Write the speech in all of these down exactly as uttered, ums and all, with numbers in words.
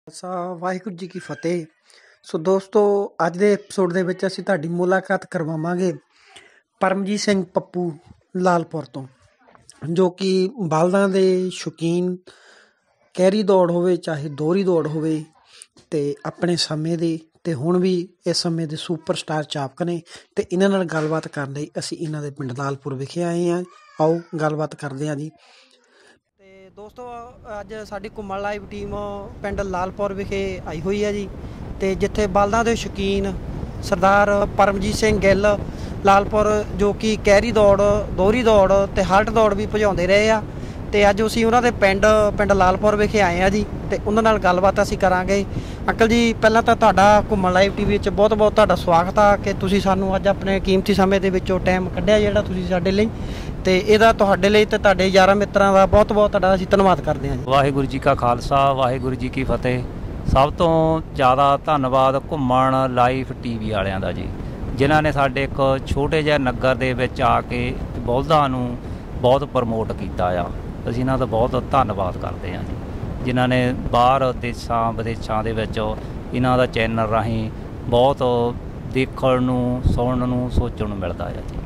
ਖਾਲਸਾ ਵਾਹਿਗੁਰੂ ਜੀ ਕੀ ਫਤਿਹ। ਸੋ ਦੋਸਤੋ, ਅੱਜ ਦੇ ਐਪੀਸੋਡ ਦੇ ਵਿੱਚ ਅਸੀਂ ਤੁਹਾਡੀ ਮੁਲਾਕਾਤ ਕਰਵਾਵਾਂਗੇ ਪਰਮਜੀਤ ਸਿੰਘ ਪੱਪੂ ਲਾਲਪੁਰ ਤੋਂ, ਜੋ ਕਿ ਬਲਦਾਂ ਦੇ ਸ਼ੌਕੀਨ, ਕੈਰੀ ਦੌੜ ਹੋਵੇ ਚਾਹੇ ਦੋਹਰੀ ਦੌੜ ਹੋਵੇ, ਅਤੇ ਆਪਣੇ ਸਮੇਂ ਦੇ ਅਤੇ ਹੁਣ ਵੀ ਇਸ ਸਮੇਂ ਦੇ ਸੁਪਰ ਸਟਾਰ ਚਾਪਕ ਨੇ। ਅਤੇ ਇਹਨਾਂ ਨਾਲ ਗੱਲਬਾਤ ਕਰਨ ਲਈ ਅਸੀਂ ਇਹਨਾਂ ਦੇ ਪਿੰਡ ਲਾਲਪੁਰ ਵਿਖੇ ਆਏ ਹਾਂ। ਆਓ ਗੱਲਬਾਤ ਕਰਦੇ ਹਾਂ ਜੀ। ਦੋਸਤੋ, ਅੱਜ ਸਾਡੀ ਘੁੰਮਣ ਲਾਈਵ ਟੀਮ ਪਿੰਡ ਲਾਲਪੁਰ ਵਿਖੇ ਆਈ ਹੋਈ ਹੈ ਜੀ, ਅਤੇ ਜਿੱਥੇ ਬਲਦਾਂ ਦੇ ਸ਼ੌਕੀਨ ਸਰਦਾਰ ਪਰਮਜੀਤ ਸਿੰਘ ਗਿੱਲ ਲਾਲਪੁਰ, ਜੋ ਕਿ ਕੈਰੀ ਦੌੜ, ਦੋਹਰੀ ਦੌੜ ਅਤੇ ਹਲਟ ਦੌੜ ਵੀ ਭਜਾਉਂਦੇ ਰਹੇ ਆ, ਅਤੇ ਅੱਜ ਅਸੀਂ ਉਹਨਾਂ ਦੇ ਪਿੰਡ ਪਿੰਡ ਲਾਲਪੁਰ ਵਿਖੇ ਆਏ ਹਾਂ ਜੀ, ਅਤੇ ਉਹਨਾਂ ਨਾਲ ਗੱਲਬਾਤ ਅਸੀਂ ਕਰਾਂਗੇ। ਅੰਕਲ ਜੀ, ਪਹਿਲਾਂ ਤਾਂ ਤੁਹਾਡਾ ਘੁੰਮਣ ਲਾਈਵ ਟੀ ਵੀ ਵਿੱਚ ਬਹੁਤ ਬਹੁਤ ਤੁਹਾਡਾ ਸਵਾਗਤ ਆ ਕਿ ਤੁਸੀਂ ਸਾਨੂੰ ਅੱਜ ਆਪਣੇ ਕੀਮਤੀ ਸਮੇਂ ਦੇ ਵਿੱਚੋਂ ਟਾਈਮ ਕੱਢਿਆ ਜਿਹੜਾ ਤੁਸੀਂ ਸਾਡੇ ਲਈ, ਅਤੇ ਇਹਦਾ ਤੁਹਾਡੇ ਲਈ ਅਤੇ ਤੁਹਾਡੇ ਯਾਰਾਂ ਮਿੱਤਰਾਂ ਦਾ ਬਹੁਤ ਬਹੁਤ ਤੁਹਾਡਾ ਅਸੀਂ ਧੰਨਵਾਦ ਕਰਦੇ ਹਾਂ ਜੀ। ਵਾਹਿਗੁਰੂ ਜੀ ਕਾ ਖਾਲਸਾ, ਵਾਹਿਗੁਰੂ ਜੀ ਕੀ ਫਤਿਹ। ਸਭ ਤੋਂ ਜ਼ਿਆਦਾ ਧੰਨਵਾਦ ਘੁੰਮਣ ਲਾਈਵ ਟੀ ਵੀ ਵਾਲਿਆਂ ਦਾ ਜੀ, ਜਿਨ੍ਹਾਂ ਨੇ ਸਾਡੇ ਇੱਕ ਛੋਟੇ ਜਿਹੇ ਨਗਰ ਦੇ ਵਿੱਚ ਆ ਕੇ ਬਲਦਾਂ ਨੂੰ ਬਹੁਤ ਪ੍ਰਮੋਟ ਕੀਤਾ ਆ। ਅਸੀਂ ਇਹਨਾਂ ਦਾ ਬਹੁਤ ਧੰਨਵਾਦ ਕਰਦੇ ਹਾਂ ਜੀ, ਜਿਨ੍ਹਾਂ ਨੇ ਬਾਹਰ ਦੇਸ਼ਾਂ ਵਿਦੇਸ਼ਾਂ ਦੇ ਵਿੱਚ ਇਹਨਾਂ ਦਾ ਚੈਨਲ ਰਾਹੀਂ ਬਹੁਤ ਦੇਖਣ ਨੂੰ, ਸੁਣਨ ਨੂੰ, ਸੋਚਣ ਨੂੰ ਮਿਲਦਾ ਆ ਜੀ।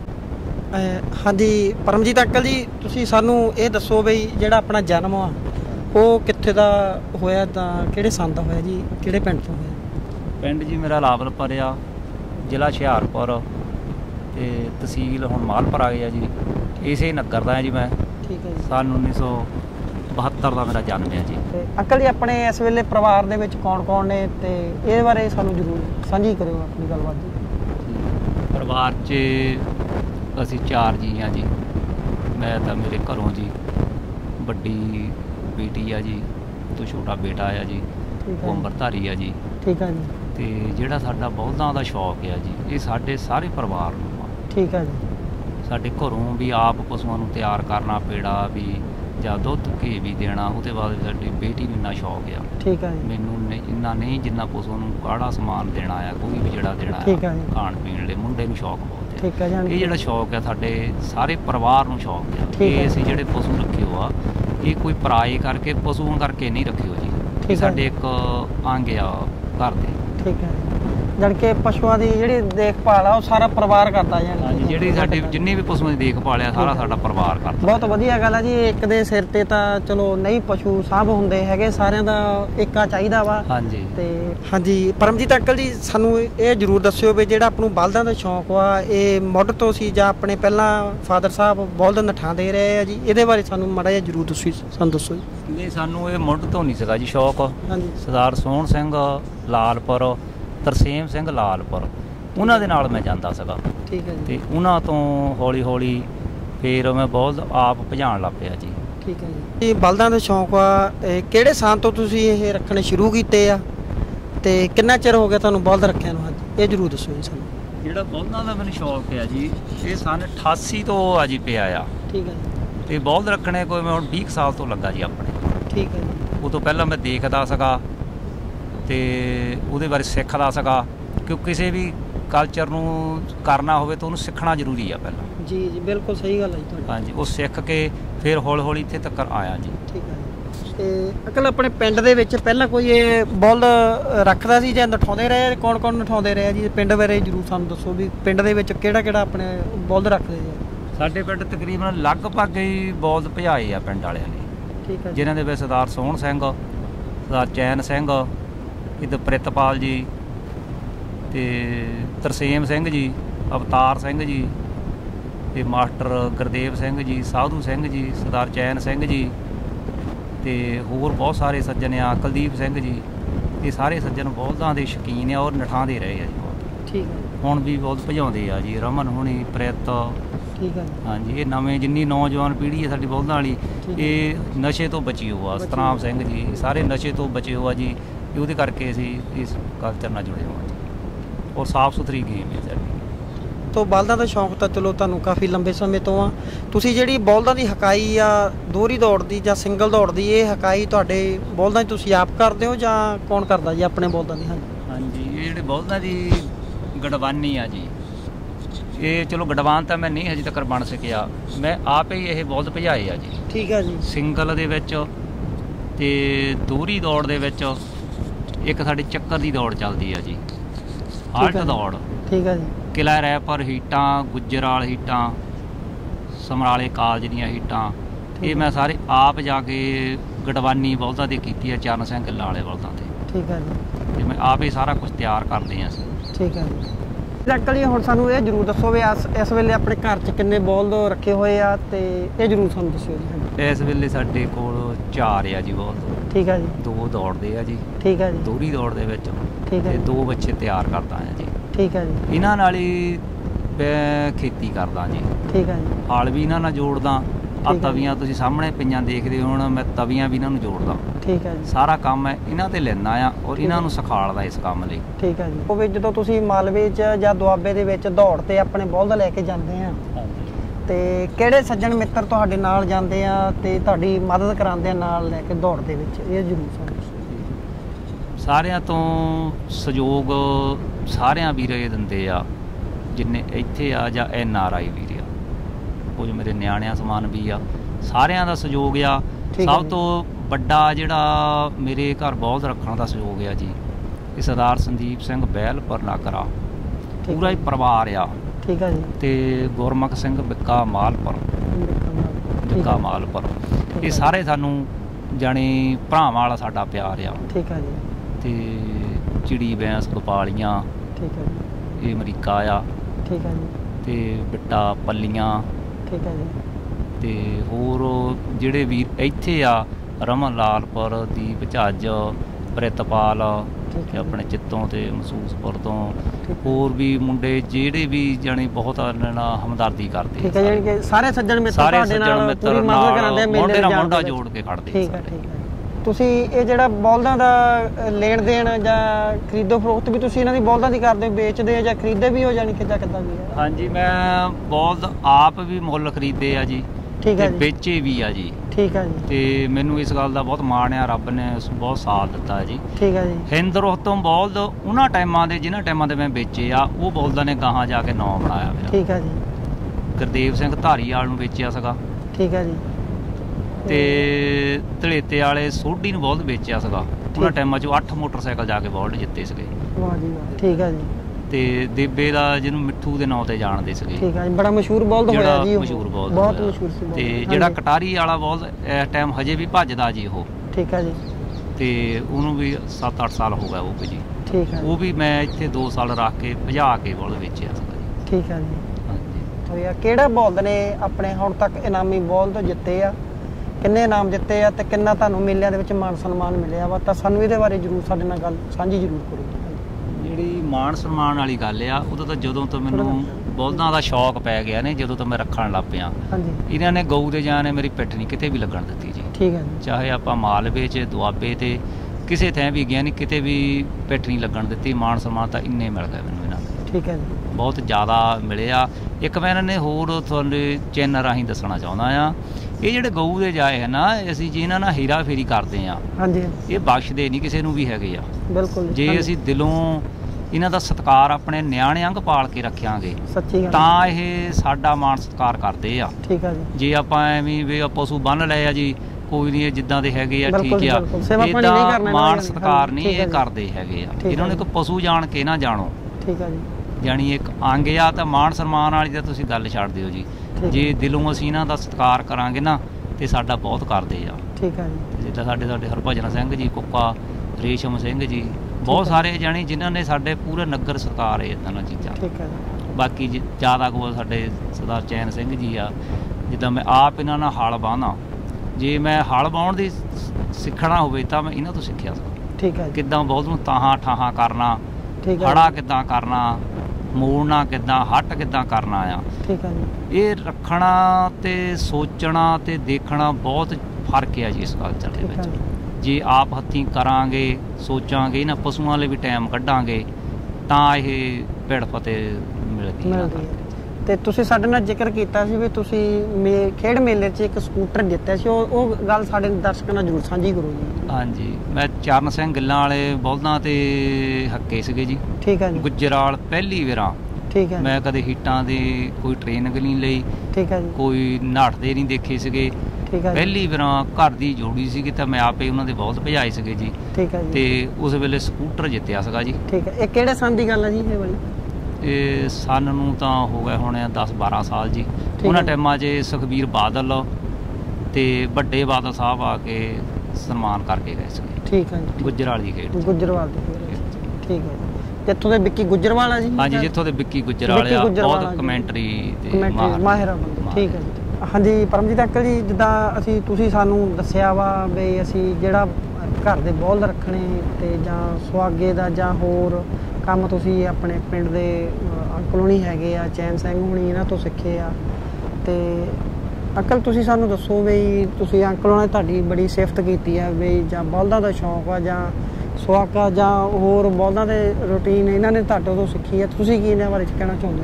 ਹਾਂਜੀ ਪਰਮਜੀਤ ਅੰਕਲ ਜੀ, ਤੁਸੀਂ ਸਾਨੂੰ ਇਹ ਦੱਸੋ ਬਈ ਜਿਹੜਾ ਆਪਣਾ ਜਨਮ ਆ ਉਹ ਕਿੱਥੇ ਦਾ ਹੋਇਆ, ਤਾਂ ਕਿਹੜੇ ਸੰਨ ਦਾ ਹੋਇਆ ਜੀ, ਕਿਹੜੇ ਪਿੰਡ ਤੋਂ ਹੋਇਆ? ਪਿੰਡ ਜੀ ਮੇਰਾ ਲਾਲਪੁਰ ਆ, ਜ਼ਿਲ੍ਹਾ ਹੁਸ਼ਿਆਰਪੁਰ, ਅਤੇ ਤਹਿਸੀਲ ਹੁਣ ਮਾਲਪੁਰ ਆ ਗਿਆ ਜੀ। ਇਸੇ ਨਗਰ ਦਾ ਜੀ ਮੈਂ। ਠੀਕ ਹੈ ਜੀ। ਸੰਨ ਉੱਨੀ ਸੌ ਬਹੱਤਰ ਦਾ ਮੇਰਾ ਜਨਮ ਹੈ ਜੀ। ਅਤੇ ਅੰਕਲ ਜੀ, ਆਪਣੇ ਇਸ ਵੇਲੇ ਪਰਿਵਾਰ ਦੇ ਵਿੱਚ ਕੌਣ ਕੌਣ ਨੇ, ਅਤੇ ਇਹਦੇ ਬਾਰੇ ਸਾਨੂੰ ਜ਼ਰੂਰ ਸਾਂਝੀ ਕਰਿਓ ਆਪਣੀ ਗੱਲਬਾਤ ਜੀ। ਪਰਿਵਾਰ 'ਚ ਅਸੀਂ ਚਾਰ ਜੀ ਹਾਂ ਜੀ। ਮੈਂ ਤਾਂ ਮੇਰੇ ਘਰੋਂ ਜੀ ਵੱਡੀ ਬੇਟੀ ਆ ਜੀ, ਤੋਂ ਛੋਟਾ ਬੇਟਾ ਆ ਜੀ, ਉਹ ਅੰਮ੍ਰਿਤਧਾਰੀ ਆ ਜੀ। ਠੀਕ ਹੈ ਜੀ। ਅਤੇ ਜਿਹੜਾ ਸਾਡਾ ਬਲਦਾਂ ਦਾ ਸ਼ੌਕ ਆ ਜੀ, ਇਹ ਸਾਡੇ ਸਾਰੇ ਪਰਿਵਾਰ ਨੂੰ ਆ। ਠੀਕ ਹੈ ਜੀ। ਸਾਡੇ ਘਰੋਂ ਵੀ ਆਪ ਪਸ਼ੂਆਂ ਨੂੰ ਤਿਆਰ ਕਰਨਾ, ਪੇੜਾ ਵੀ ਜਾਂ ਦੁੱਧ ਘੀ ਵੀ ਦੇਣਾ। ਉਹਦੇ ਬਾਅਦ ਸਾਡੀ ਬੇਟੀ ਨੂੰ ਇੰਨਾ ਸ਼ੌਕ ਆ। ਠੀਕ ਹੈ ਜੀ। ਮੈਨੂੰ ਨਹੀਂ ਇੰਨਾ ਨਹੀਂ ਜਿੰਨਾ ਪਸ਼ੂ ਨੂੰ ਕਾੜਾ ਸਮਾਨ ਦੇਣਾ ਆ, ਕੋਈ ਵੀ ਜਿਹੜਾ ਦੇਣਾ ਆ ਖਾਣ ਪੀਣ ਲਈ। ਮੁੰਡੇ ਨੂੰ ਸ਼ੌਕ ਬਹੁਤ ਆ। ਠੀਕ ਹੈ ਜੀ। ਇਹ ਜਿਹੜਾ ਸ਼ੌਕ ਆ ਸਾਡੇ ਸਾਰੇ ਪਰਿਵਾਰ ਨੂੰ ਸ਼ੌਕ ਆ। ਇਹ ਅਸੀਂ ਜਿਹੜੇ ਪਸ਼ੂ ਰੱਖੇ ਹੋ ਆ, ਇਹ ਕੋਈ ਪਰਾਏ ਕਰਕੇ ਪਸ਼ੂਆਂ ਕਰਕੇ ਨਹੀਂ ਰੱਖੇ ਹੋ ਜੀ, ਇਹ ਸਾਡੇ ਇੱਕ ਅੰਗ ਆ ਘਰ ਦੇ। ਠੀਕ ਹੈ। ਜਾਣੀ ਕਿ ਪਸ਼ੂਆਂ ਦੀ ਜਿਹੜੀ ਦੇਖਭਾਲ ਆ ਉਹ ਸਾਰਾ ਪਰਿਵਾਰ ਕਰਦਾ ਜੀ। ਹਾਂਜੀ, ਜਿਹੜੀ ਸਾਡੇ ਜਿੰਨੇ ਵੀ ਪਸ਼ੂਆਂ ਦੀ ਦੇਖਭਾਲ ਆ ਸਾਰਾ ਸਾਡਾ ਪਰਿਵਾਰ ਕਰਦਾ। ਬਹੁਤ ਵਧੀਆ ਗੱਲ ਆ ਜੀ। ਇੱਕ ਦੇ ਸਿਰ ਤੇ ਤਾਂ ਚਲੋ ਨਹੀਂ ਪਸ਼ੂ ਸਾਂਭ ਹੁੰਦੇ ਹੈਗੇ, ਸਾਰਿਆਂ ਦਾ ਏਕਾ ਚਾਹੀਦਾ ਵਾ। ਹਾਂਜੀ। ਤੇ ਹਾਂਜੀ ਪਰਮਜੀਤ ਅੰਕਲ ਜੀ, ਸਾਨੂੰ ਇਹ ਜ਼ਰੂਰ ਦੱਸਿਓ ਵੀ ਜਿਹੜਾ ਆਪਾਂ ਨੂੰ ਬਲਦਾਂ ਦਾ ਸ਼ੌਂਕ ਵਾ, ਇਹ ਮੁੱਢ ਤੋਂ ਸੀ ਜਾਂ ਆਪਣੇ ਪਹਿਲਾਂ ਫਾਦਰ ਸਾਹਿਬ ਬਲਦ ਨਠਾਉਂਦੇ ਰਹੇ ਆ ਜੀ? ਇਹਦੇ ਬਾਰੇ ਸਾਨੂੰ ਮਾੜਾ ਜਿਹਾ ਜ਼ਰੂਰ ਦੱਸੋ, ਸਾਨੂੰ ਦੱਸੋ ਜੀ। ਨਹੀਂ, ਸਾਨੂੰ ਇਹ ਮੁੱਢ ਤੋਂ ਨਹੀਂ ਸੀਗਾ ਜੀ ਸ਼ੌਕ। ਹਾਂਜੀ। ਸਰਦਾਰ ਸੋਹਣ ਸਿੰਘ ਲਾਲਪੁਰ, ਤਰਸੇਮ ਸਿੰਘ ਲਾਲਪੁਰ, ਉਹਨਾਂ ਦੇ ਨਾਲ ਮੈਂ ਜਾਂਦਾ ਸੀਗਾ। ਠੀਕ ਹੈ ਜੀ। ਅਤੇ ਉਹਨਾਂ ਤੋਂ ਹੌਲੀ ਹੌਲੀ ਫਿਰ ਮੈਂ ਬਲਦ ਆਪ ਭਜਾਉਣ ਲੱਗ ਪਿਆ ਜੀ। ਠੀਕ ਹੈ ਜੀ। ਇਹ ਬਲਦਾਂ ਦਾ ਸ਼ੌਂਕ ਆ, ਕਿਹੜੇ ਸਾਲ ਤੋਂ ਤੁਸੀਂ ਇਹ ਰੱਖਣੇ ਸ਼ੁਰੂ ਕੀਤੇ ਆ, ਅਤੇ ਕਿੰਨਾ ਚਿਰ ਹੋ ਗਿਆ ਤੁਹਾਨੂੰ ਬਲਦ ਰੱਖਿਆ ਨੂੰ? ਅੱਜ ਇਹ ਜ਼ਰੂਰ ਦੱਸੋ ਜੀ ਸਾਨੂੰ। ਜਿਹੜਾ ਬਲਦਾਂ ਦਾ ਮੈਨੂੰ ਸ਼ੌਕ ਆ ਜੀ, ਇਹ ਸੰਨ ਅਠਾਸੀ ਤੋਂ ਆ ਜੀ ਪਿਆ ਆ। ਠੀਕ ਹੈ ਜੀ। ਅਤੇ ਬਲਦ ਰੱਖਣੇ ਕੋਈ ਮੈਂ ਹੁਣ ਵੀਹ ਕੁ ਸਾਲ ਤੋਂ ਲੱਗਾ ਜੀ ਆਪਣੇ। ਠੀਕ ਹੈ ਜੀ। ਉਹ ਤੋਂ ਪਹਿਲਾਂ ਮੈਂ ਦੇਖਦਾ ਸੀਗਾ ਅਤੇ ਉਹਦੇ ਬਾਰੇ ਸਿੱਖਦਾ ਸੀਗਾ, ਕਿਉਂਕਿ ਕਿਸੇ ਵੀ ਕਲਚਰ ਨੂੰ ਕਰਨਾ ਹੋਵੇ ਤਾਂ ਉਹਨੂੰ ਸਿੱਖਣਾ ਜ਼ਰੂਰੀ ਆ ਪਹਿਲਾਂ। ਜੀ ਜੀ, ਬਿਲਕੁਲ ਸਹੀ ਗੱਲ ਹੈ ਜੀ ਤੁਹਾਡੀ। ਹਾਂਜੀ, ਉਹ ਸਿੱਖ ਕੇ ਫਿਰ ਹੌਲੀ ਹੌਲੀ ਇੱਥੇ ਤੱਕ ਆਇਆ ਜੀ। ਠੀਕ ਹੈ ਜੀ। ਅਤੇ ਅੰਕਲ, ਆਪਣੇ ਪਿੰਡ ਦੇ ਵਿੱਚ ਪਹਿਲਾਂ ਕੋਈ ਇਹ ਬਲਦ ਰੱਖਦਾ ਸੀ ਜਾਂ ਨਠਾਉਂਦੇ ਰਹੇ? ਕੌਣ ਕੌਣ ਨਠਾਉਂਦੇ ਰਹੇ ਜੀ? ਪਿੰਡ ਬਾਰੇ ਜ਼ਰੂਰ ਸਾਨੂੰ ਦੱਸੋ ਵੀ ਪਿੰਡ ਦੇ ਵਿੱਚ ਕਿਹੜਾ ਕਿਹੜਾ ਆਪਣੇ ਬਲਦ ਰੱਖਦੇ ਜੀ? ਸਾਡੇ ਪਿੰਡ ਤਕਰੀਬਨ ਲਗਭਗ ਹੀ ਬਲਦ ਭਜਾਏ ਆ ਪਿੰਡ ਵਾਲਿਆਂ ਨੇ। ਠੀਕ ਹੈ। ਜਿਨ੍ਹਾਂ ਦੇ ਵਿੱਚ ਸਰਦਾਰ ਸੋਹਣ ਸਿੰਘ, ਸਰਦਾਰ ਚੈਨ ਸਿੰਘ, ਇੱਧਰ ਪ੍ਰਿਤਪਾਲ ਜੀ, ਅਤੇ ਤਰਸੇਮ ਸਿੰਘ ਜੀ, ਅਵਤਾਰ ਸਿੰਘ ਜੀ, ਅਤੇ ਮਾਸਟਰ ਗੁਰਦੇਵ ਸਿੰਘ ਜੀ, ਸਾਧੂ ਸਿੰਘ ਜੀ, ਸਰਦਾਰ ਚੈਨ ਸਿੰਘ ਜੀ, ਅਤੇ ਹੋਰ ਬਹੁਤ ਸਾਰੇ ਸੱਜਣ ਆ, ਕੁਲਦੀਪ ਸਿੰਘ ਜੀ। ਇਹ ਸਾਰੇ ਸੱਜਣ ਬਲਦਾਂ ਦੇ ਸ਼ੌਕੀਨ ਆ ਔਰ ਨਠਾਉਂਦੇ ਰਹੇ ਆ ਜੀ ਬਹੁਤ। ਠੀਕ ਹੈ। ਹੁਣ ਵੀ ਬਹੁਤ ਭਜਾਉਂਦੇ ਆ ਜੀ, ਰਮਨ ਹੋਣੀ, ਪ੍ਰਿਤ। ਠੀਕ ਹੈ। ਹਾਂਜੀ, ਇਹ ਨਵੇਂ ਜਿੰਨੀ ਨੌਜਵਾਨ ਪੀੜ੍ਹੀ ਹੈ ਸਾਡੀ ਬਲਦਾਂ ਵਾਲੀ, ਇਹ ਨਸ਼ੇ ਤੋਂ ਬਚੀ ਹੋ ਆ। ਸਤਨਾਮ ਸਿੰਘ ਜੀ, ਸਾਰੇ ਨਸ਼ੇ ਤੋਂ ਬਚੇ ਹੋ ਆ ਜੀ। ਉਹਦੇ ਕਰਕੇ ਅਸੀਂ ਇਸ ਕਲਚਰ ਨਾਲ ਜੁੜੇ ਹੋਏ ਹਾਂ ਔਰ ਸਾਫ਼ ਸੁਥਰੀ ਗੇਮ ਹੈ ਸਾਡੀ। ਤੋਂ ਬਲਦਾਂ ਦਾ ਸ਼ੌਂਕ ਤਾਂ ਚਲੋ ਤੁਹਾਨੂੰ ਕਾਫੀ ਲੰਬੇ ਸਮੇਂ ਤੋਂ ਆ। ਤੁਸੀਂ ਜਿਹੜੀ ਬਲਦਾਂ ਦੀ ਹਕਾਈ ਆ, ਦੋਹਰੀ ਦੌੜ ਦੀ ਜਾਂ ਸਿੰਗਲ ਦੌੜ ਦੀ, ਇਹ ਹਕਾਈ ਤੁਹਾਡੇ ਬਲਦਾਂ 'ਚ ਤੁਸੀਂ ਆਪ ਕਰਦੇ ਹੋ ਜਾਂ ਕੌਣ ਕਰਦਾ ਜੀ ਆਪਣੇ ਬਲਦਾਂ ਦੀ? ਹਾਂਜੀ ਹਾਂਜੀ, ਇਹ ਜਿਹੜੇ ਬਲਦਾਂ ਦੀ ਗੜਵਾਨੀ ਆ ਜੀ, ਇਹ ਚਲੋ ਗੜਵਾਨ ਤਾਂ ਮੈਂ ਨਹੀਂ ਹਜੇ ਤੱਕ ਬਣ ਸਕਿਆ, ਮੈਂ ਆਪ ਹੀ ਇਹ ਬਲਦ ਭਜਾਏ ਆ ਜੀ। ਠੀਕ ਹੈ ਜੀ। ਸਿੰਗਲ ਦੇ ਵਿੱਚ ਤੇ ਦੋਹਰੀ ਦੌੜ ਦੇ ਵਿੱਚ ਇੱਕ ਸਾਡੀ ਚੱਕਰ ਦੀ ਦੌੜ ਚੱਲਦੀ ਆ ਜੀ, ਹਾਲਟ ਦੌੜ। ਠੀਕ ਹੈ ਜੀ। ਕਿਲ੍ਹਾ ਰੈਪਰ ਹੀਟਾਂ, ਗੁੱਜਰਾਲ ਹੀਟਾਂ, ਸਮਰਾਲੇ ਕਾਲਜ ਦੀਆਂ ਹੀਟਾਂ, ਇਹ ਮੈਂ ਸਾਰੇ ਆਪ ਜਾ ਕੇ ਗੜਵਾਨੀ ਬਲਦਾਂ 'ਤੇ ਕੀਤੀ ਆ, ਚਰਨ ਸਿੰਘ ਗਿੱਲਾਂ ਵਾਲੇ ਬਲਦਾਂ 'ਤੇ। ਠੀਕ ਹੈ ਜੀ। ਅਤੇ ਮੈਂ ਆਪ ਹੀ ਸਾਰਾ ਕੁਛ ਤਿਆਰ ਕਰਦੇ ਹਾਂ ਅਸੀਂ। ਠੀਕ ਹੈ ਜੀ। ਅੰਕਲ ਜੀ ਹੁਣ ਸਾਨੂੰ ਇਹ ਜ਼ਰੂਰ ਦੱਸੋ ਵੀ ਇਸ ਇਸ ਵੇਲੇ ਆਪਣੇ ਘਰ 'ਚ ਕਿੰਨੇ ਬਲਦ ਰੱਖੇ ਹੋਏ ਆ, ਅਤੇ ਇਹ ਜ਼ਰੂਰ ਸਾਨੂੰ ਦੱਸਿਓ ਜੀ। ਇਸ ਵੇਲੇ ਸਾਡੇ ਕੋਲ ਚਾਰ ਆ ਜੀ ਬਲਦ। ਠੀਕ ਹੈ ਜੀ। ਦੋ ਦੌੜਦੇ ਆ ਜੀ। ਠੀਕ ਹੈ ਜੀ। ਦੋਹਰੀ ਦੌੜ ਦੇ ਵਿੱਚ। ਠੀਕ ਹੈ। ਦੋ ਬੱਚੇ ਤਿਆਰ ਕਰਦਾ ਆ ਜੀ। ਠੀਕ ਹੈ ਜੀ। ਇਹਨਾਂ ਨਾਲ ਹੀ ਮੈਂ ਖੇਤੀ ਕਰਦਾ ਜੀ। ਠੀਕ ਹੈ ਜੀ। ਹਾਲ ਵੀ ਇਹਨਾਂ ਨਾਲ ਜੋੜਦਾ, ਆ ਤਵੀਆਂ ਤੁਸੀਂ ਸਾਹਮਣੇ ਪਈਆਂ ਦੇਖਦੇ ਹੋ, ਹੁਣ ਮੈਂ ਤਵੀਆਂ ਵੀ ਇਹਨਾਂ ਨੂੰ ਜੋੜਦਾ। ਠੀਕ ਹੈ ਜੀ। ਸਾਰਾ ਕੰਮ ਹੈ ਇਹਨਾਂ ਤੇ ਲੈਂਦਾ ਆ ਔਰ ਇਹਨਾਂ ਨੂੰ ਸਿਖਾਲਦਾ ਇਸ ਕੰਮ ਲਈ। ਠੀਕ ਹੈ ਜੀ। ਉਹ ਵੀ ਜਦੋਂ ਤੁਸੀਂ ਮਾਲਵੇ 'ਚ ਜਾਂ ਦੁਆਬੇ ਦੇ ਵਿੱਚ ਦੌੜ ਤੇ ਆਪਣੇ ਬਲਦ ਲੈ ਕੇ ਜਾਂਦੇ ਆ, ਤੇ ਕਿਹੜੇ ਸੱਜਣ ਮਿੱਤਰ ਤੁਹਾਡੇ ਨਾਲ ਜਾਂਦੇ ਆ ਤੇ ਤੁਹਾਡੀ ਮਦਦ ਕਰਾਉਂਦੇ ਆ ਨਾਲ ਲੈ ਕੇ ਦੌੜ ਦੇ ਵਿੱਚ, ਇਹ ਜ਼ਰੂਰ ਸਾਨੂੰ ਦੱਸੋ। ਸਾਰਿਆਂ ਤੋਂ ਸਹਿਯੋਗ ਸਾਰਿਆਂ ਵੀਰੇ ਦਿੰਦੇ ਆ, ਜਿੰਨੇ ਇੱਥੇ ਆ ਜਾਂ ਐਨ ਆਰ ਆਈ ਵੀਰ ਆ, ਕੁਝ ਮੇਰੇ ਨਿਆਣਿਆਂ ਸਮਾਨ ਵੀ ਆ, ਸਾਰਿਆਂ ਦਾ ਸਹਿਯੋਗ ਆ। ਸਭ ਤੋਂ ਵੱਡਾ ਜਿਹੜਾ ਮੇਰੇ ਘਰ ਬਲਦ ਰੱਖਣ ਦਾ ਸਹਿਯੋਗ ਆ ਜੀ, ਇਹ ਸਰਦਾਰ ਸੰਦੀਪ ਸਿੰਘ ਬਹਿਲ ਪਰਨਾਕਰਾ, ਪੂਰਾ ਹੀ ਪਰਿਵਾਰ ਆ। ਠੀਕ ਹੈ ਜੀ। ਅਤੇ ਗੁਰਮੁਖ ਸਿੰਘ ਬਿੱਕਾ ਮਾਲਪੁਰ, ਬਿੱਕਾ ਮਾਲਪੁਰ, ਇਹ ਸਾਰੇ ਸਾਨੂੰ ਜਾਣੀ ਭਰਾਵਾਂ ਵਾਲਾ ਸਾਡਾ ਪਿਆਰ ਆ। ਠੀਕ ਹੈ ਜੀ। ਅਤੇ ਚਿੜੀ ਬੈਂਸ ਗੋਪਾਲੀਆਂ, ਠੀਕ ਹੈ ਜੀ, ਇਹ ਅਮਰੀਕਾ ਆ। ਠੀਕ ਹੈ ਜੀ। ਅਤੇ ਬਿੱਟਾ ਪੱਲੀਆਂ। ਠੀਕ ਹੈ ਜੀ। ਅਤੇ ਹੋਰ ਜਿਹੜੇ ਵੀਰ ਇੱਥੇ ਆ, ਰਮਨ ਲਾਲਪੁਰ, ਦੀਪ ਝੱਜ, ਪ੍ਰਿਤਪਾਲ, ਆਪਣੇ ਚਿੱਤੋਂ ਅਤੇ ਮਹਿਸੂਸਪੁਰ ਤੋਂ, ਹੋਰ ਵੀ ਮੁੰਡੇ ਜਿਹੜੇ ਵੀ ਜਾਣੀ ਬਹੁਤ ਹਮਦਰਦੀ ਕਰਦੇ। ਠੀਕ ਹੈ। ਜਾਣੀ ਕਿ ਸਾਰੇ ਸੱਜਣ ਮਿੱਤਰ ਸਾਰੇ ਸੱਜਣ ਮਿੱਤਰ ਮੋਢੇ ਨਾਲ ਮੋਢਾ ਜੋੜ ਕੇ ਖੜਦੇ। ਠੀਕ ਹੈ। ਠੀਕ ਹੈ। ਤੁਸੀਂ ਇਹ ਜਿਹੜਾ ਬਲਦਾਂ ਦਾ ਲੈਣ ਦੇਣ ਜਾਂ ਖਰੀਦੋ ਫਰੋਖਤ ਵੀ ਤੁਸੀਂ ਇਹਨਾਂ ਦੀ ਬਲਦਾਂ ਦੀ ਕਰਦੇ ਹੋ, ਵੇਚਦੇ ਆ ਜਾਂ ਖਰੀਦੇ ਵੀ ਹੋ, ਜਾਣੀ ਕਿੱਦਾਂ ਕਿੱਦਾਂ ਵੀ ਹੈ? ਹਾਂਜੀ, ਮੈਂ ਬਲਦ ਆਪ ਵੀ ਮੁੱਲ ਖਰੀਦੇ ਆ ਜੀ। ਠੀਕ ਹੈ। ਵੇਚੇ ਵੀ ਆ ਜੀ। ਠੀਕ ਹੈ ਜੀ। ਅਤੇ ਮੈਨੂੰ ਇਸ ਗੱਲ ਦਾ ਬਹੁਤ ਮਾਣ ਆ, ਰੱਬ ਨੇ ਬਹੁਤ ਸਾਥ ਦਿੱਤਾ ਜੀ। ਠੀਕ ਹੈ ਜੀ। ਹਿੰਦ ਰੁੱਖ ਤੋਂ ਬਲਦ ਉਹਨਾਂ ਟਾਈਮਾਂ ਦੇ ਜਿਨ੍ਹਾਂ ਟਾਈਮਾਂ ਦੇ ਮੈਂ ਵੇਚੇ ਆ, ਉਹ ਬਲਦਾਂ ਨੇ ਗਾਹਾਂ ਜਾ ਕੇ ਨਾਂ ਬਣਾਇਆ ਮੇਰਾ। ਠੀਕ ਹੈ ਜੀ। ਗੁਰਦੇਵ ਸਿੰਘ ਧਾਰੀਵਾਲ ਨੂੰ ਵੇਚਿਆ ਸੀਗਾ। ਠੀਕ ਹੈ ਜੀ। ਅਤੇ ਧਲੇਤੇ ਵਾਲੇ ਸੋਢੀ ਨੂੰ ਬਲਦ ਵੇਚਿਆ ਸੀਗਾ, ਉਹਨਾਂ ਟਾਈਮਾਂ 'ਚ ਅੱਠ ਮੋਟਰਸਾਈਕਲ ਜਾ ਕੇ ਬਲਦ ਜਿੱਤੇ ਸੀਗੇ। ਵਾਹ ਜੀ ਵਾਹ। ਠੀਕ ਹੈ ਜੀ। ਅਤੇ ਦੇਬੇ ਦਾ ਜਿਹਨੂੰ ਮਿੱਠੂ ਦੇ ਨਾਂ 'ਤੇ ਜਾਣਦੇ ਸੀਗੇ। ਠੀਕ ਹੈ ਜੀ। ਬੜਾ ਮਸ਼ਹੂਰ ਬਲਦ ਹੋਇਆ ਜੀ, ਮਸ਼ਹੂਰ ਬਲਦ, ਬਹੁਤ ਮਸ਼ਹੂਰ ਸੀ। ਅਤੇ ਜਿਹੜਾ ਕਟਾਰੀ ਵਾਲਾ ਬਲਦ ਇਸ ਟਾਈਮ ਹਜੇ ਵੀ ਭੱਜਦਾ ਜੀ ਉਹ। ਠੀਕ ਹੈ ਜੀ। ਅਤੇ ਉਹਨੂੰ ਵੀ ਸੱਤ ਅੱਠ ਸਾਲ ਹੋ ਗਿਆ ਉਹ ਵੀ ਜੀ। ਠੀਕ ਹੈ। ਉਹ ਵੀ ਮੈਂ ਇੱਥੇ ਦੋ ਸਾਲ ਰੱਖ ਕੇ ਭਜਾ ਕੇ ਬਲਦ ਵੇਚਿਆ ਸੀਗਾ ਜੀ। ਠੀਕ ਹੈ ਜੀ। ਹਾਂਜੀ। ਕਿਹੜਾ ਬਲਦ ਨੇ ਆਪਣੇ ਹੁਣ ਤੱਕ ਇਨਾਮੀ ਬਲਦ ਜਿੱਤੇ ਆ, ਕਿੰਨੇ ਇਨਾਮ ਜਿੱਤੇ ਆ, ਅਤੇ ਕਿੰਨਾ ਤੁਹਾਨੂੰ ਮੇਲਿਆਂ ਦੇ ਵਿੱਚ ਮਾਣ ਸਨਮਾਨ ਮਿਲਿਆ ਵਾ, ਤਾਂ ਸਾਨੂੰ ਇਹਦੇ ਬਾਰੇ ਜ਼ਰੂਰ ਸਾਡੇ ਨਾਲ ਗੱਲ ਸਾਂਝੀ ਜ਼ਰੂਰ ਕਰੋ। ਜਿਹੜੀ ਮਾਣ ਸਨਮਾਨ ਵਾਲੀ ਗੱਲ ਆ, ਉਦੋਂ ਤਾਂ ਜਦੋਂ ਤੋਂ ਮੈਨੂੰ ਬਲਦਾਂ ਦਾ ਸ਼ੌਕ ਪੈ ਗਿਆ ਨੇ, ਜਦੋਂ ਤੋਂ ਮੈਂ ਰੱਖਣ ਲੱਗ ਪਿਆ, ਇਹਨਾਂ ਨੇ ਗਊ ਦੇ ਜਾਨ ਨੇ ਮੇਰੀ ਪਿੱਠ ਨਹੀਂ ਕਿਤੇ ਵੀ ਲੱਗਣ ਦਿੱਤੀ ਜੀ। ਠੀਕ ਹੈ। ਚਾਹੇ ਆਪਾਂ ਮਾਲਵੇ 'ਚ, ਦੁਆਬੇ 'ਤੇ ਕਿਸੇ ਥਾਂ ਵੀ ਗਿਆ, ਨਹੀਂ ਕਿਤੇ ਵੀ ਪਿੱਠ ਨਹੀਂ ਲੱਗਣ ਦਿੱਤੀ। ਮਾਣ ਸਨਮਾਨ ਤਾਂ ਇੰਨੇ ਮਿਲ ਗਏ ਮੈਨੂੰ ਇਹਨਾਂ ਦੇ। ਠੀਕ ਹੈ ਜੀ। ਬਹੁਤ ਜ਼ਿਆਦਾ ਮਿਲਿਆ। ਇੱਕ ਮੈਂ ਇਹਨਾਂ ਨੇ ਹੋਰ ਤੁਹਾਨੂੰ ਚੈਨਲ ਰਾਹੀਂ ਦੱਸਣਾ ਚਾਹੁੰਦਾ ਆ, ਇਹ ਜਿਹੜੇ ਗਊ ਦੇ ਜਾਏ ਹੈ ਨਾ, ਅਸੀਂ ਜੇ ਇਹਨਾਂ ਨਾਲ ਹੀਰਾ ਫੇਰੀ ਕਰਦੇ ਹਾਂ, ਹਾਂਜੀ, ਇਹ ਬਖਸ਼ਦੇ ਨਹੀਂ ਕਿਸੇ ਨੂੰ ਵੀ ਹੈਗੇ ਆ। ਬਿਲਕੁਲ। ਜੇ ਅਸੀਂ ਦਿਲੋਂ ਇਹਨਾਂ ਦਾ ਸਤਿਕਾਰ ਆਪਣੇ ਨਿਆਣੇ ਅੰਗ ਪਾਲ ਕੇ ਰੱਖਾਂਗੇ, ਸੱਚੀ ਗੱਲ, ਤਾਂ ਇਹ ਸਾਡਾ ਮਾਣ ਸਤਿਕਾਰ ਕਰਦੇ ਆ। ਠੀਕ ਹੈ ਜੀ। ਜੇ ਆਪਾਂ ਐਵੇਂ ਵੀ ਪਸ਼ੂ ਬੰਨ ਲਏ ਆ ਜੀ, ਕੋਈ ਨਹੀਂ, ਜਿੱਦਾਂ ਦੇ ਹੈਗੇ ਆ ਠੀਕ ਆ, ਇਹਦਾ ਮਾਣ ਸਤਿਕਾਰ ਨਹੀਂ ਇਹ ਕਰਦੇ ਹੈਗੇ ਆ। ਇਹਨਾਂ ਨੂੰ ਇੱਕ ਪਸ਼ੂ ਜਾਣ ਕੇ ਨਾ ਜਾਣੋ। ਠੀਕ ਹੈ ਜੀ। ਜਾਣੀ ਇੱਕ ਅੰਗ ਆ, ਤਾਂ ਮਾਣ ਸਨਮਾਨ ਵਾਲੀ ਤਾਂ ਤੁਸੀਂ ਗੱਲ ਛੱਡ ਦਿਓ ਜੀ। ਜੇ ਦਿਲੋਂ ਅਸੀਂ ਇਹਨਾਂ ਦਾ ਸਤਿਕਾਰ ਕਰਾਂਗੇ ਨਾ, ਤੇ ਸਾਡਾ ਬਹੁਤ ਕਰਦੇ ਆ। ਠੀਕ ਹੈ ਜੀ। ਜਿੱਦਾਂ ਸਾਡੇ ਸਾਡੇ ਹਰਭਜਨ ਸਿੰਘ ਜੀ, ਕੁੱਕਾ, ਰੇਸ਼ਮ ਸਿੰਘ ਜੀ, ਬਹੁਤ ਸਾਰੇ ਜਾਣੀ ਜਿਨ੍ਹਾਂ ਨੇ ਸਾਡੇ ਪੂਰੇ ਨਗਰ ਸਤਿਕਾਰ ਹੈ ਇੱਦਾਂ ਦੀਆਂ ਚੀਜ਼ਾਂ। ਠੀਕ ਹੈ। ਬਾਕੀ ਜ਼ਿਆਦਾ ਕੋਲ ਸਾਡੇ ਸਰਦਾਰ ਚੈਨ ਸਿੰਘ ਜੀ ਆ, ਜਿੱਦਾਂ ਮੈਂ ਆਪ ਇਹਨਾਂ ਨਾਲ ਹਲ ਵਾਹੁੰਦਾ, ਜੇ ਮੈਂ ਹਲ ਵਾਹੁਣ ਦੀ ਸਿੱਖਣਾ ਹੋਵੇ ਤਾਂ ਮੈਂ ਇਹਨਾਂ ਤੋਂ ਸਿੱਖਿਆ ਸੀ। ਠੀਕ ਹੈ। ਕਿੱਦਾਂ ਬਹੁਤ ਨੂੰ ਤਾਹਾਂ ਠਾਹਾਂ ਕਰਨਾ, ਖੜਾ ਕਿੱਦਾਂ ਕਰਨਾ, ਮੋੜਨਾ ਕਿੱਦਾਂ, ਹੱਟ ਕਿੱਦਾਂ ਕਰਨਾ ਆ। ਠੀਕ ਹੈ ਜੀ। ਇਹ ਰੱਖਣਾ ਅਤੇ ਸੋਚਣਾ ਅਤੇ ਦੇਖਣਾ ਬਹੁਤ ਫਰਕ ਆ ਜੀ ਇਸ ਕਲਚਰ ਦੇ ਵਿੱਚ। ਜੇ ਆਪ ਹੱਥੀਂ ਕਰਾਂਗੇ, ਸੋਚਾਂਗੇ, ਇਹਨਾਂ ਪਸ਼ੂਆਂ ਲਈ ਵੀ ਟਾਈਮ ਕੱਢਾਂਗੇ, ਤਾਂ ਇਹ ਭਿੜ ਫਤਿਹ ਮਿਲਦੀ ਹੈ। ਅਤੇ ਤੁਸੀਂ ਸਾਡੇ ਨਾਲ ਜ਼ਿਕਰ ਕੀਤਾ ਸੀ ਵੀ ਤੁਸੀਂ ਮੇ ਖੇਡ ਮੇਲੇ 'ਚ ਇੱਕ ਸਕੂਟਰ ਜਿੱਤਿਆ ਸੀ, ਉਹ ਉਹ ਗੱਲ ਸਾਡੇ ਦਰਸ਼ਕਾਂ ਨਾਲ ਜ਼ਰੂਰ ਸਾਂਝੀ ਕਰੋ ਜੀ। ਹਾਂਜੀ, ਮੈਂ ਚਰਨ ਸਿੰਘ ਗਿੱਲਾਂ ਵਾਲੇ ਬਲਦਾਂ 'ਤੇ ਹੱਕੇ ਸੀਗੇ ਜੀ। ਠੀਕ ਹੈ ਜੀ। ਗੁੱਜਰਾਲ ਪਹਿਲੀ ਵਾਰਾਂ। ਠੀਕ ਹੈ। ਮੈਂ ਕਦੇ ਹੀਟਾਂ ਦੀ ਕੋਈ ਟ੍ਰੇਨਿੰਗ ਨਹੀਂ ਲਈ। ਠੀਕ ਹੈ ਜੀ। ਕੋਈ ਨਾਟਦੇ ਨਹੀਂ ਦੇਖੇ ਸੀਗੇ। ਠੀਕ ਹੈ ਪਹਿਲੀ ਵਾਰ ਘਰ ਦੀ ਜੋੜੀ ਸੀਗੀ ਤਾਂ ਮੈਂ ਆਪੇ ਉਹਨਾਂ ਦੇ ਬਹੁਤ ਭਜਾਏ ਸੀਗੇ ਜੀ। ਠੀਕ ਹੈ ਜੀ। ਤੇ ਉਸ ਵੇਲੇ ਸਕੂਟਰ ਜਿੱਤਿਆ ਸੀਗਾ ਜੀ। ਠੀਕ ਹੈ। ਇਹ ਕਿਹੜੇ ਸਾਲ ਦੀ ਗੱਲ ਹੈ ਜੀ ਇਹ ਵਾਲੀ? ਇਹ ਸਨ ਨੂੰ ਤਾਂ ਹੋ ਗਏ ਹੋਣੇ ਦਸ ਬਾਰਾਂ ਸਾਲ ਜੀ। ਉਹਨਾਂ ਟਾਈਮਾਂ 'ਚ ਸੁਖਬੀਰ ਬਾਦਲ ਤੇ ਵੱਡੇ ਬਾਦਲ ਸਾਹਿਬ ਆ ਕੇ ਸਨਮਾਨ ਕਰਕੇ ਗਏ ਸੀਗੇ। ਠੀਕ ਹੈ ਜੀ। ਗੁੱਜਰਵਾਲ ਦੀ ਖੇਡ। ਗੁੱਜਰਵਾਲ ਦੀ ਖੇਡ। ਠੀਕ ਹੈ ਜੀ। ਜਿੱਥੋਂ ਦੇ ਵਿੱਕੀ ਗੁੱਜਰਵਾਲ ਆ ਜੀ? ਹਾਂਜੀ, ਜਿੱਥੋਂ ਦੇ ਵਿੱਕੀ ਗੁੱਜਰਵਾਲ ਆ, ਬਹੁਤ ਕਮੈਂਟਰੀ ਤੇ ਮਾਹਿਰ ਬੰਦੇ। ਠੀਕ ਹੈ ਜੀ। ਹਾਂਜੀ ਪਰਮਜੀਤ ਅੰਕਲ ਜੀ, ਜਿੱਦਾਂ ਅਸੀਂ ਤੁਸੀਂ ਸਾਨੂੰ ਦੱਸਿਆ ਵਾ ਵੀ ਅਸੀਂ ਜਿਹੜਾ ਘਰ ਦੇ ਬੋਲਦ ਰੱਖਣੇ ਤੇ ਜਾਂ ਸੁਹਾਗੇ ਦਾ ਜਾਂ ਹੋਰ ਕੰਮ ਤੁਸੀਂ ਆਪਣੇ ਪਿੰਡ ਦੇ ਅੰਕਲ ਹੋਣੀ ਹੈਗੇ ਆ, ਚੈਨ ਸਿੰਘ ਹੋਣੀ, ਇਹਨਾਂ ਤੋਂ ਸਿੱਖੇ ਆ। ਤੇ ਅੰਕਲ ਤੁਸੀਂ ਸਾਨੂੰ ਦੱਸੋ ਵੀ ਤੁਸੀਂ ਅੰਕਲ ਹੋਣਾ ਤੁਹਾਡੀ ਬੜੀ ਸਿਫਤ ਕੀਤੀ ਆ ਵੀ ਜਾਂ ਬਲਦਾਂ ਦਾ ਸ਼ੌਂਕ ਆ ਜਾਂ ਸੁਹਾਗਾ ਜਾਂ ਹੋਰ ਬਲਦਾਂ ਦੇ ਰੂਟੀਨ ਇਹਨਾਂ ਨੇ ਤੁਹਾਡੇ ਤੋਂ ਸਿੱਖੀ ਆ, ਤੁਸੀਂ ਕੀ ਇਹਨਾਂ ਬਾਰੇ ਕਹਿਣਾ ਚਾਹੁੰਦੇ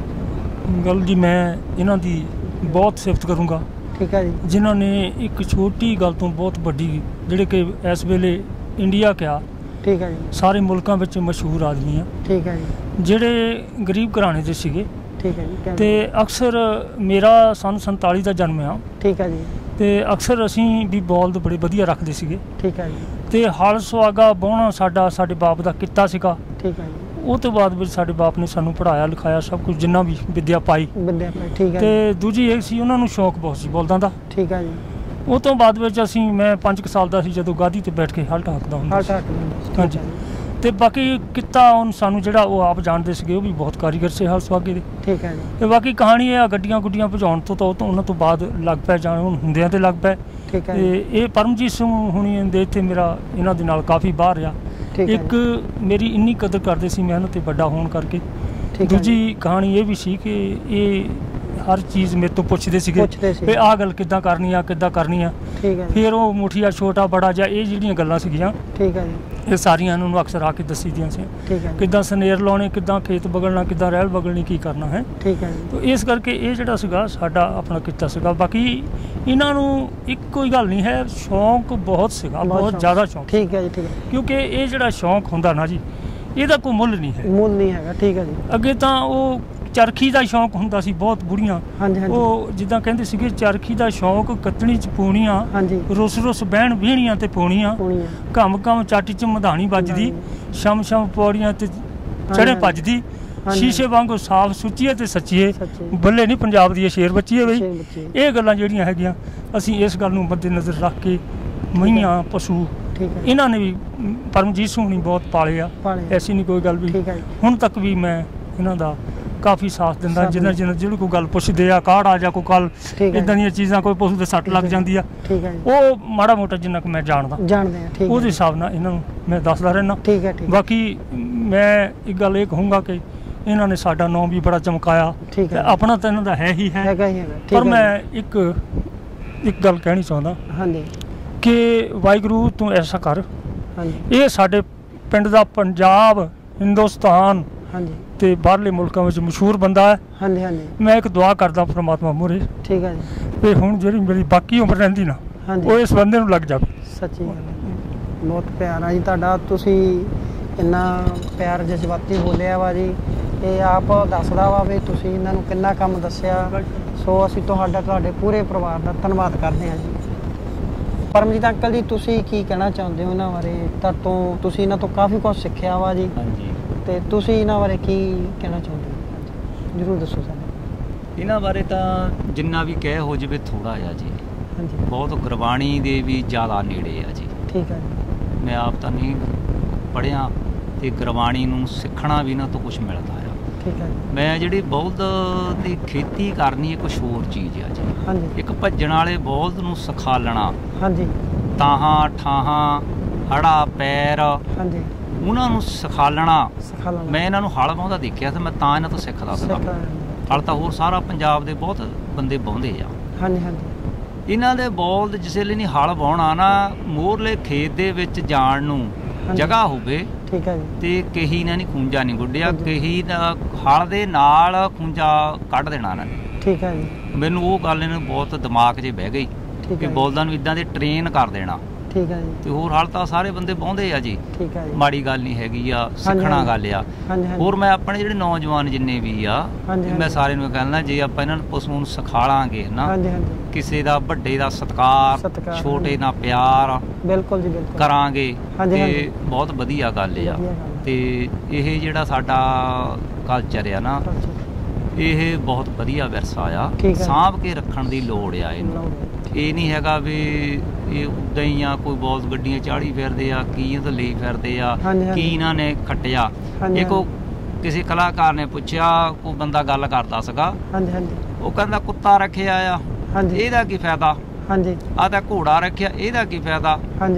ਹੋ? ਗੱਲ ਜੀ ਮੈਂ ਇਹਨਾਂ ਦੀ ਬਹੁਤ ਸਿਫਤ ਕਰੂੰਗਾ। ਠੀਕ ਹੈ ਜੀ। ਜਿਨ੍ਹਾਂ ਨੇ ਇੱਕ ਛੋਟੀ ਗੱਲ ਤੋਂ ਬਹੁਤ ਵੱਡੀ, ਜਿਹੜੇ ਕਿ ਇਸ ਵੇਲੇ ਇੰਡੀਆ ਕਿਹਾ, ਠੀਕ ਹੈ ਜੀ, ਸਾਰੇ ਮੁਲਕਾਂ ਵਿੱਚ ਮਸ਼ਹੂਰ ਆਦਮੀ ਆ। ਠੀਕ ਹੈ ਜੀ। ਜਿਹੜੇ ਗਰੀਬ ਘਰਾਣੇ ਦੇ ਸੀਗੇ। ਠੀਕ ਹੈ ਜੀ। ਤੇ ਅਕਸਰ ਮੇਰਾ ਸੰਨ ਸੰਤਾਲੀ ਦਾ ਜਨਮ ਆ। ਠੀਕ ਹੈ ਜੀ। ਤੇ ਅਕਸਰ ਅਸੀਂ ਵੀ ਬਲਦ ਬੜੇ ਵਧੀਆ ਰੱਖਦੇ ਸੀਗੇ। ਠੀਕ ਹੈ ਜੀ। ਤੇ ਹਲ ਸੁਹਾਗਾ ਵਾਹੁਣਾ ਸਾਡਾ ਸਾਡੇ ਬਾਪ ਦਾ ਕਿੱਤਾ ਸੀਗਾ। ਠੀਕ ਹੈ ਜੀ। ਉਹ ਤੋਂ ਬਾਅਦ ਵਿੱਚ ਸਾਡੇ ਬਾਪ ਨੇ ਸਾਨੂੰ ਪੜ੍ਹਾਇਆ ਲਿਖਾਇਆ, ਸਭ ਕੁਝ ਜਿੰਨਾ ਵੀ ਵਿੱਦਿਆ ਪਾਈ। ਵਿੱਦਿਆ ਪਾਈ। ਠੀਕ ਹੈ। ਤੇ ਦੂਜੀ ਇਹ ਸੀ ਉਹਨਾਂ ਨੂੰ ਸ਼ੌਂਕ ਬਹੁਤ ਸੀ ਬਲਦਾਂ ਦਾ। ਠੀਕ ਹੈ ਜੀ। ਉਹ ਤੋਂ ਬਾਅਦ ਵਿੱਚ ਅਸੀਂ ਮੈਂ ਪੰਜ ਕੁ ਸਾਲ ਦਾ ਸੀ ਜਦੋਂ ਗਾਦੀ ਤੇ ਬੈਠ ਕੇ ਹਲ ਠਾਕਦਾ ਹੁੰਦਾ ਸੀ। ਹਾਂਜੀ। ਤੇ ਬਾਕੀ ਕਿੱਤਾ ਹੁਣ ਸਾਨੂੰ ਜਿਹੜਾ ਉਹ ਆਪ ਜਾਣਦੇ ਸੀਗੇ, ਉਹ ਵੀ ਬਹੁਤ ਕਾਰੀਗਰ ਸੀ ਹਲ ਸੁਹਾਗੇ ਦੇ। ਠੀਕ ਹੈ ਜੀ। ਤੇ ਬਾਕੀ ਕਹਾਣੀ ਇਹ ਆ, ਗੱਡੀਆਂ ਗੁੱਡੀਆਂ ਭਜਾਉਣ ਤੋਂ ਤਾਂ ਉਹਨਾਂ ਤੋਂ ਬਾਅਦ ਲੱਗ ਪਏ ਜਾਣ, ਹੁਣ ਹੁੰਦਿਆਂ ਤੇ ਲੱਗ ਪਏ। ਠੀਕ ਹੈ। ਤੇ ਇਹ ਪਰਮਜੀਤ ਸਿੰਘ ਹੁਣੀ ਦੇ ਇੱਥੇ ਮੇਰਾ ਇਹਨਾਂ ਦੇ ਨਾਲ ਕਾਫੀ ਬਾਹਰ ਆ। ਇੱਕ ਮੇਰੀ ਇੰਨੀ ਕਦਰ ਕਰਦੇ ਸੀ ਮਿਹਨਤ ਤੇ ਵੱਡਾ ਹੋਣ ਕਰਕੇ। ਦੂਜੀ ਕਹਾਣੀ ਇਹ ਵੀ ਸੀ ਕਿ ਇਹ ਹਰ ਚੀਜ਼ ਮੇਰੇ ਤੋਂ ਪੁੱਛਦੇ ਸੀਗੇ ਵੀ ਆਹ ਗੱਲ ਕਿੱਦਾਂ ਕਰਨੀ ਆ, ਕਿੱਦਾਂ ਕਰਨੀ ਆ। ਫਿਰ ਉਹ ਮੁਠੀਆ ਛੋਟਾ ਬੜਾ ਜਾਂ ਇਹ ਜਿਹੜੀਆਂ ਗੱਲਾਂ ਸੀਗੀਆਂ, ਠੀਕ ਹੈ ਜੀ, ਇਹ ਸਾਰੀਆਂ ਇਹਨਾਂ ਨੂੰ ਅਕਸਰ ਆ ਕੇ ਦੱਸੀ ਦੀਆਂ ਸੀ। ਕਿੱਦਾਂ ਸਨੇਰ ਲਾਉਣੇ, ਕਿੱਦਾਂ ਖੇਤ ਬਗਲਣਾ, ਕਿੱਦਾਂ ਰਹਿਲ ਬਗਲਣੀ, ਕੀ ਕਰਨਾ ਹੈ। ਠੀਕ ਹੈ ਜੀ। ਇਸ ਕਰਕੇ ਇਹ ਜਿਹੜਾ ਸੀਗਾ ਸਾਡਾ ਆਪਣਾ ਕਿੱਤਾ ਸੀਗਾ। ਬਾਕੀ ਇਹਨਾਂ ਨੂੰ ਇੱਕੋ ਹੀ ਗੱਲ ਨਹੀਂ ਹੈ, ਸ਼ੌਂਕ ਬਹੁਤ ਸੀਗਾ, ਬਹੁਤ ਜ਼ਿਆਦਾ ਸ਼ੌਂਕ। ਠੀਕ ਹੈ ਜੀ। ਠੀਕ ਹੈ। ਕਿਉਂਕਿ ਇਹ ਜਿਹੜਾ ਸ਼ੌਂਕ ਹੁੰਦਾ ਨਾ ਜੀ, ਇਹਦਾ ਕੋਈ ਮੁੱਲ ਨਹੀਂ ਹੈ। ਮੁੱਲ ਨਹੀਂ ਹੈਗਾ। ਠੀਕ ਹੈ ਜੀ। ਅੱਗੇ ਤਾਂ ਉਹ ਚਰਖੀ ਦਾ ਸ਼ੌਂਕ ਹੁੰਦਾ ਸੀ ਬਹੁਤ ਬੁੜੀਆਂ। ਉਹ ਜਿੱਦਾਂ ਕਹਿੰਦੇ ਸੀਗੇ ਚਰਖੀ ਦਾ ਸ਼ੌਂਕ ਕੱਤਣੀ ਚ ਪਾਉਣੀਆਂ, ਰੁੱਸ ਰੁੱਸ ਬਹਿਣ ਵੀਹਣੀਆਂ ਤੇ ਪਾਉਣੀਆਂ, ਘਮ ਘਮ ਚਾਟੀ ਚ ਮਧਾਣੀ ਵੱਜਦੀ, ਸ਼ਮ ਸ਼ਮ ਪੌੜੀਆਂ ਤੇ ਚੜੇ ਭੱਜਦੀ, ਸ਼ੀਸ਼ੇ ਵਾਂਗੂ ਸਾਫ ਸੁੱਚੀਏ ਤੇ ਸੱਚੀਏ, ਬੱਲੇ ਨਹੀਂ ਪੰਜਾਬ ਦੀ ਇਹ ਸ਼ੇਰ ਬੱਚੀ ਹੈ ਬਈ। ਇਹ ਗੱਲਾਂ ਜਿਹੜੀਆਂ ਹੈਗੀਆਂ ਅਸੀਂ ਇਸ ਗੱਲ ਨੂੰ ਮੱਦੇ ਨਜ਼ਰ ਰੱਖ ਕੇ ਮਈਆਂ ਪਸ਼ੂ ਇਹਨਾਂ ਨੇ ਵੀ ਪਰਮਜੀਤ ਸਿੰਘ ਨੂੰ ਬਹੁਤ ਪਾਲੇ ਆ। ਐਸੀ ਨਹੀਂ ਕੋਈ ਗੱਲ ਵੀ। ਹੁਣ ਤੱਕ ਵੀ ਮੈਂ ਇਹਨਾਂ ਦਾ ਕਾਫੀ ਸਾਥ ਦਿੰਦਾ। ਜਿੰਨਾ ਜਿੰਨਾ ਜਿਹੜੀ ਕੋਈ ਗੱਲ ਪੁੱਛਦੇ ਆ, ਕਾੜ ਆ ਜਾ ਕੋਈ ਕੱਲ ਇਦਾਂ ਦੀਆਂ ਚੀਜ਼ਾਂ, ਕੋਈ ਪਸ਼ੂ ਦੇ ਸੱਟ ਲੱਗ ਜਾਂਦੀ ਆ, ਉਹ ਮਾੜਾ ਮੋਟਾ ਜਿੰਨਾ ਕੁ ਮੈਂ ਜਾਣਦਾ ਉਹਦੇ ਹਿਸਾਬ ਨਾਲ ਇਹਨਾਂ ਨੂੰ ਮੈਂ ਦੱਸਦਾ ਰਹਿਣਾ। ਬਾਕੀ ਮੈਂ ਇੱਕ ਗੱਲ ਇਹ ਕਹੂੰਗਾ ਕਿ ਇਹਨਾਂ ਨੇ ਸਾਡਾ ਨਾਂ ਵੀ ਬੜਾ ਚਮਕਾਇਆ। ਆਪਣਾ ਤਾਂ ਇਹਨਾਂ ਦਾ ਹੈ ਹੀ ਹੈ, ਪਰ ਮੈਂ ਇੱਕ ਇੱਕ ਗੱਲ ਕਹਿਣੀ ਚਾਹੁੰਦਾ ਕਿ ਵਾਹਿਗੁਰੂ ਤੂੰ ਐਸਾ ਕਰ, ਇਹ ਸਾਡੇ ਪਿੰਡ ਦਾ ਪੰਜਾਬ, ਹਿੰਦੁਸਤਾਨ ਤੇ ਬਾਹਰਲੇ ਮੁਲਕਾਂ ਵਿੱਚ ਮਸ਼ਹੂਰ ਬੰਦਾ ਹੈ। ਹਾਂਜੀ ਹਾਂਜੀ। ਮੈਂ ਇੱਕ ਦੁਆ ਕਰਦਾ ਪ੍ਰਮਾਤਮਾ ਮੂਹਰੇ, ਠੀਕ ਹੈ ਜੀ, ਤੇ ਹੁਣ ਜਿਹੜੀ ਮੇਰੀ ਬਾਕੀ ਉਮਰ ਰਹਿੰਦੀ ਨਾ, ਉਹ ਇਸ ਬੰਦੇ ਨੂੰ ਲੱਗ ਜਾਵੇ। ਸੱਚੀ ਗੱਲ, ਬਹੁਤ ਪਿਆਰ ਆ ਜੀ ਤੁਹਾਡਾ। ਤੁਸੀਂ ਇੰਨਾ ਪਿਆਰ ਜਜ਼ਬਾਤੀ ਬੋਲਿਆ ਵਾ ਜੀ, ਇਹ ਆਪ ਦੱਸਦਾ ਵਾ ਵੀ ਤੁਸੀਂ ਇਹਨਾਂ ਨੂੰ ਕਿੰਨਾ ਕੰਮ ਦੱਸਿਆ। ਸੋ ਅਸੀਂ ਤੁਹਾਡਾ ਤੁਹਾਡੇ ਪੂਰੇ ਪਰਿਵਾਰ ਦਾ ਧੰਨਵਾਦ ਕਰਦੇ ਹਾਂ ਜੀ। ਪਰਮਜੀਤ ਅੰਕਲ ਜੀ, ਤੁਸੀਂ ਕੀ ਕਹਿਣਾ ਚਾਹੁੰਦੇ ਹੋ ਇਹਨਾਂ ਬਾਰੇ? ਤੁਹਾਡੇ ਤੋਂ ਤੁਸੀਂ ਇਹਨਾਂ ਤੋਂ ਕਾਫੀ ਕੁਝ ਸਿੱਖਿਆ ਵਾ ਜੀ। ਹਾਂਜੀ। ਤੇ ਤੁਸੀਂ ਇਹਨਾਂ ਬਾਰੇ ਕੀ ਕਹਿਣਾ ਚਾਹੁੰਦੇ ਹੋ? ਜ਼ਰੂਰ ਦੱਸੋ ਸਾਨੂੰ। ਇਹਨਾਂ ਬਾਰੇ ਤਾਂ ਜਿੰਨਾ ਵੀ ਕਹਿ ਹੋ ਜਾਵੇ ਥੋੜਾ ਆ ਜੀ। ਹਾਂਜੀ। ਬਹੁਤ ਗੁਰਬਾਣੀ ਦੇ ਵੀ ਜ਼ਿਆਦਾ ਨੇੜੇ ਆ ਜੀ। ਠੀਕ ਹੈ ਜੀ। ਮੈਂ ਆਪ ਤਾਂ ਨਹੀਂ ਪੜ੍ਹਿਆ ਤੇ ਗੁਰਬਾਣੀ ਨੂੰ ਸਿੱਖਣਾ ਵੀ ਇਹਨਾਂ ਤੋਂ ਕੁਝ ਮਿਲਦਾ ਆ। ਠੀਕ ਹੈ ਜੀ। ਮੈਂ ਜਿਹੜੀ ਬਲਦ ਦੀ ਖੇਤੀ ਕਰਨੀ ਇੱਕ ਹੋਰ ਚੀਜ਼ ਆ ਜੀ। ਹਾਂਜੀ। ਇੱਕ ਭੱਜਣ ਵਾਲੇ ਬਲਦ ਨੂੰ ਸਿਖਾਲਣਾ। ਹਾਂਜੀ। ਤਾਹਾਂ ਠਾਹਾਂ, ਹੜਾ ਪੈਰ, ਹਾਂਜੀ, ਉਹਨਾਂ ਨੂੰ ਸਿਖਾਲਣਾ। ਮੈਂ ਇਹਨਾਂ ਨੂੰ ਹਲ ਵਾਹੁੰਦਾ ਦੇਖਿਆ ਤੇ ਮੈਂ ਤਾਂ ਇਹਨਾਂ ਤੋਂ ਸਿੱਖਦਾ ਸੀਗਾ। ਹਲ ਤਾਂ ਹੋਰ ਸਾਰਾ ਪੰਜਾਬ ਦੇ ਬਹੁਤ ਬੰਦੇ ਵਾਹੁੰਦੇ ਆ। ਹਾਂਜੀ ਹਾਂਜੀ। ਇਹਨਾਂ ਦੇ ਬਲਦ ਜਿਸ ਵੇਲੇ ਨਹੀਂ ਹਲ ਵਾਹੁਣਾ ਨਾ, ਮੋਹਰਲੇ ਖੇਤ ਦੇ ਵਿੱਚ ਜਾਣ ਨੂੰ ਜਗ੍ਹਾ ਹੋਵੇ। ਠੀਕ ਹੈ ਜੀ। ਤੇ ਕਹੀ ਨਾ ਨਹੀਂ ਖੂੰਜਾ ਨਹੀਂ ਗੁੱਡਿਆ, ਕਹੀ ਹਲ ਦੇ ਨਾਲ ਖੂੰਜਾ ਕੱਢ ਦੇਣਾ ਇਹਨਾਂ ਨੇ। ਠੀਕ ਹੈ ਜੀ। ਮੈਨੂੰ ਉਹ ਗੱਲ ਇਹਨਾਂ ਨੂੰ ਬਹੁਤ ਦਿਮਾਗ 'ਚ ਬਹਿ ਗਈ ਕਿ ਬਲਦਾਂ ਨੂੰ ਇੱਦਾਂ ਦੇ ਟ੍ਰੇਨ ਕਰ ਦੇਣਾ ਠੀਕ ਹੈ ਜੀ। ਤੇ ਹੋਰ ਹਾਲ ਤਾਂ ਸਾਰੇ ਬੰਦੇ ਪਾਉਂਦੇ ਆ ਜੀ, ਠੀਕ ਹੈ ਜੀ, ਮਾੜੀ ਗੱਲ ਨਹੀਂ ਹੈਗੀ ਆ, ਸਿੱਖਣਾ ਗੱਲ ਆ। ਹੋਰ ਮੈਂ ਆਪਣੇ ਜਿਹੜੇ ਨੌਜਵਾਨ ਜਿੰਨੇ ਵੀ ਆ ਮੈਂ ਸਾਰਿਆਂ ਨੂੰ ਕਹਿੰਦਾ, ਜੇ ਆਪਾਂ ਇਹਨਾਂ ਨੂੰ ਪਸ਼ੂ ਨੂੰ ਸਿਖਾਲਾਂਗੇ ਨਾ, ਕਿਸੇ ਦਾ ਵੱਡੇ ਦਾ ਸਤਿਕਾਰ, ਛੋਟੇ ਨਾਲ ਪਿਆਰ ਬਿਲਕੁਲ ਜੀ ਬਿਲਕੁਲ ਕਰਾਂਗੇ ਤੇ ਬਹੁਤ ਵਧੀਆ ਗੱਲ ਆ। ਤੇ ਇਹ ਜਿਹੜਾ ਸਾਡਾ ਕਲਚਰ ਆ ਨਾ, ਇਹ ਬਹੁਤ ਵਧੀਆ ਵਿਰਸਾ ਆ, ਸਾਂਭ ਕੇ ਰੱਖਣ ਦੀ ਲੋੜ ਆ ਇਹਨੂੰ। ਇਹ ਨਹੀਂ ਹੈਗਾ ਵੀ ਇਹ ਉੱਦਾਂ ਹੀ ਆ, ਕੋਈ ਬਹੁਤ ਗੱਡੀਆਂ ਚਾੜੀ ਫਿਰਦੇ ਆ, ਕੀ ਇਹ ਤਾਂ ਲਈ ਫਿਰਦੇ ਆ, ਕੀ ਇਹਨਾਂ ਨੇ ਖੱਟਿਆ। ਇਹ ਕੋ ਕਿਸੇ ਕਲਾਕਾਰ ਨੇ ਪੁੱਛਿਆ, ਕੋਈ ਬੰਦਾ ਗੱਲ ਕਰਦਾ ਸੀਗਾ, ਉਹ ਕਹਿੰਦਾ ਕੁੱਤਾ ਰੱਖਿਆ ਆ, ਇਹਦਾ ਕੀ ਫਾਇਦਾ, ਆ ਤਾਂ ਘੋੜਾ ਰੱਖਿਆ, ਇਹਦਾ ਕੀ ਫਾਇਦਾ।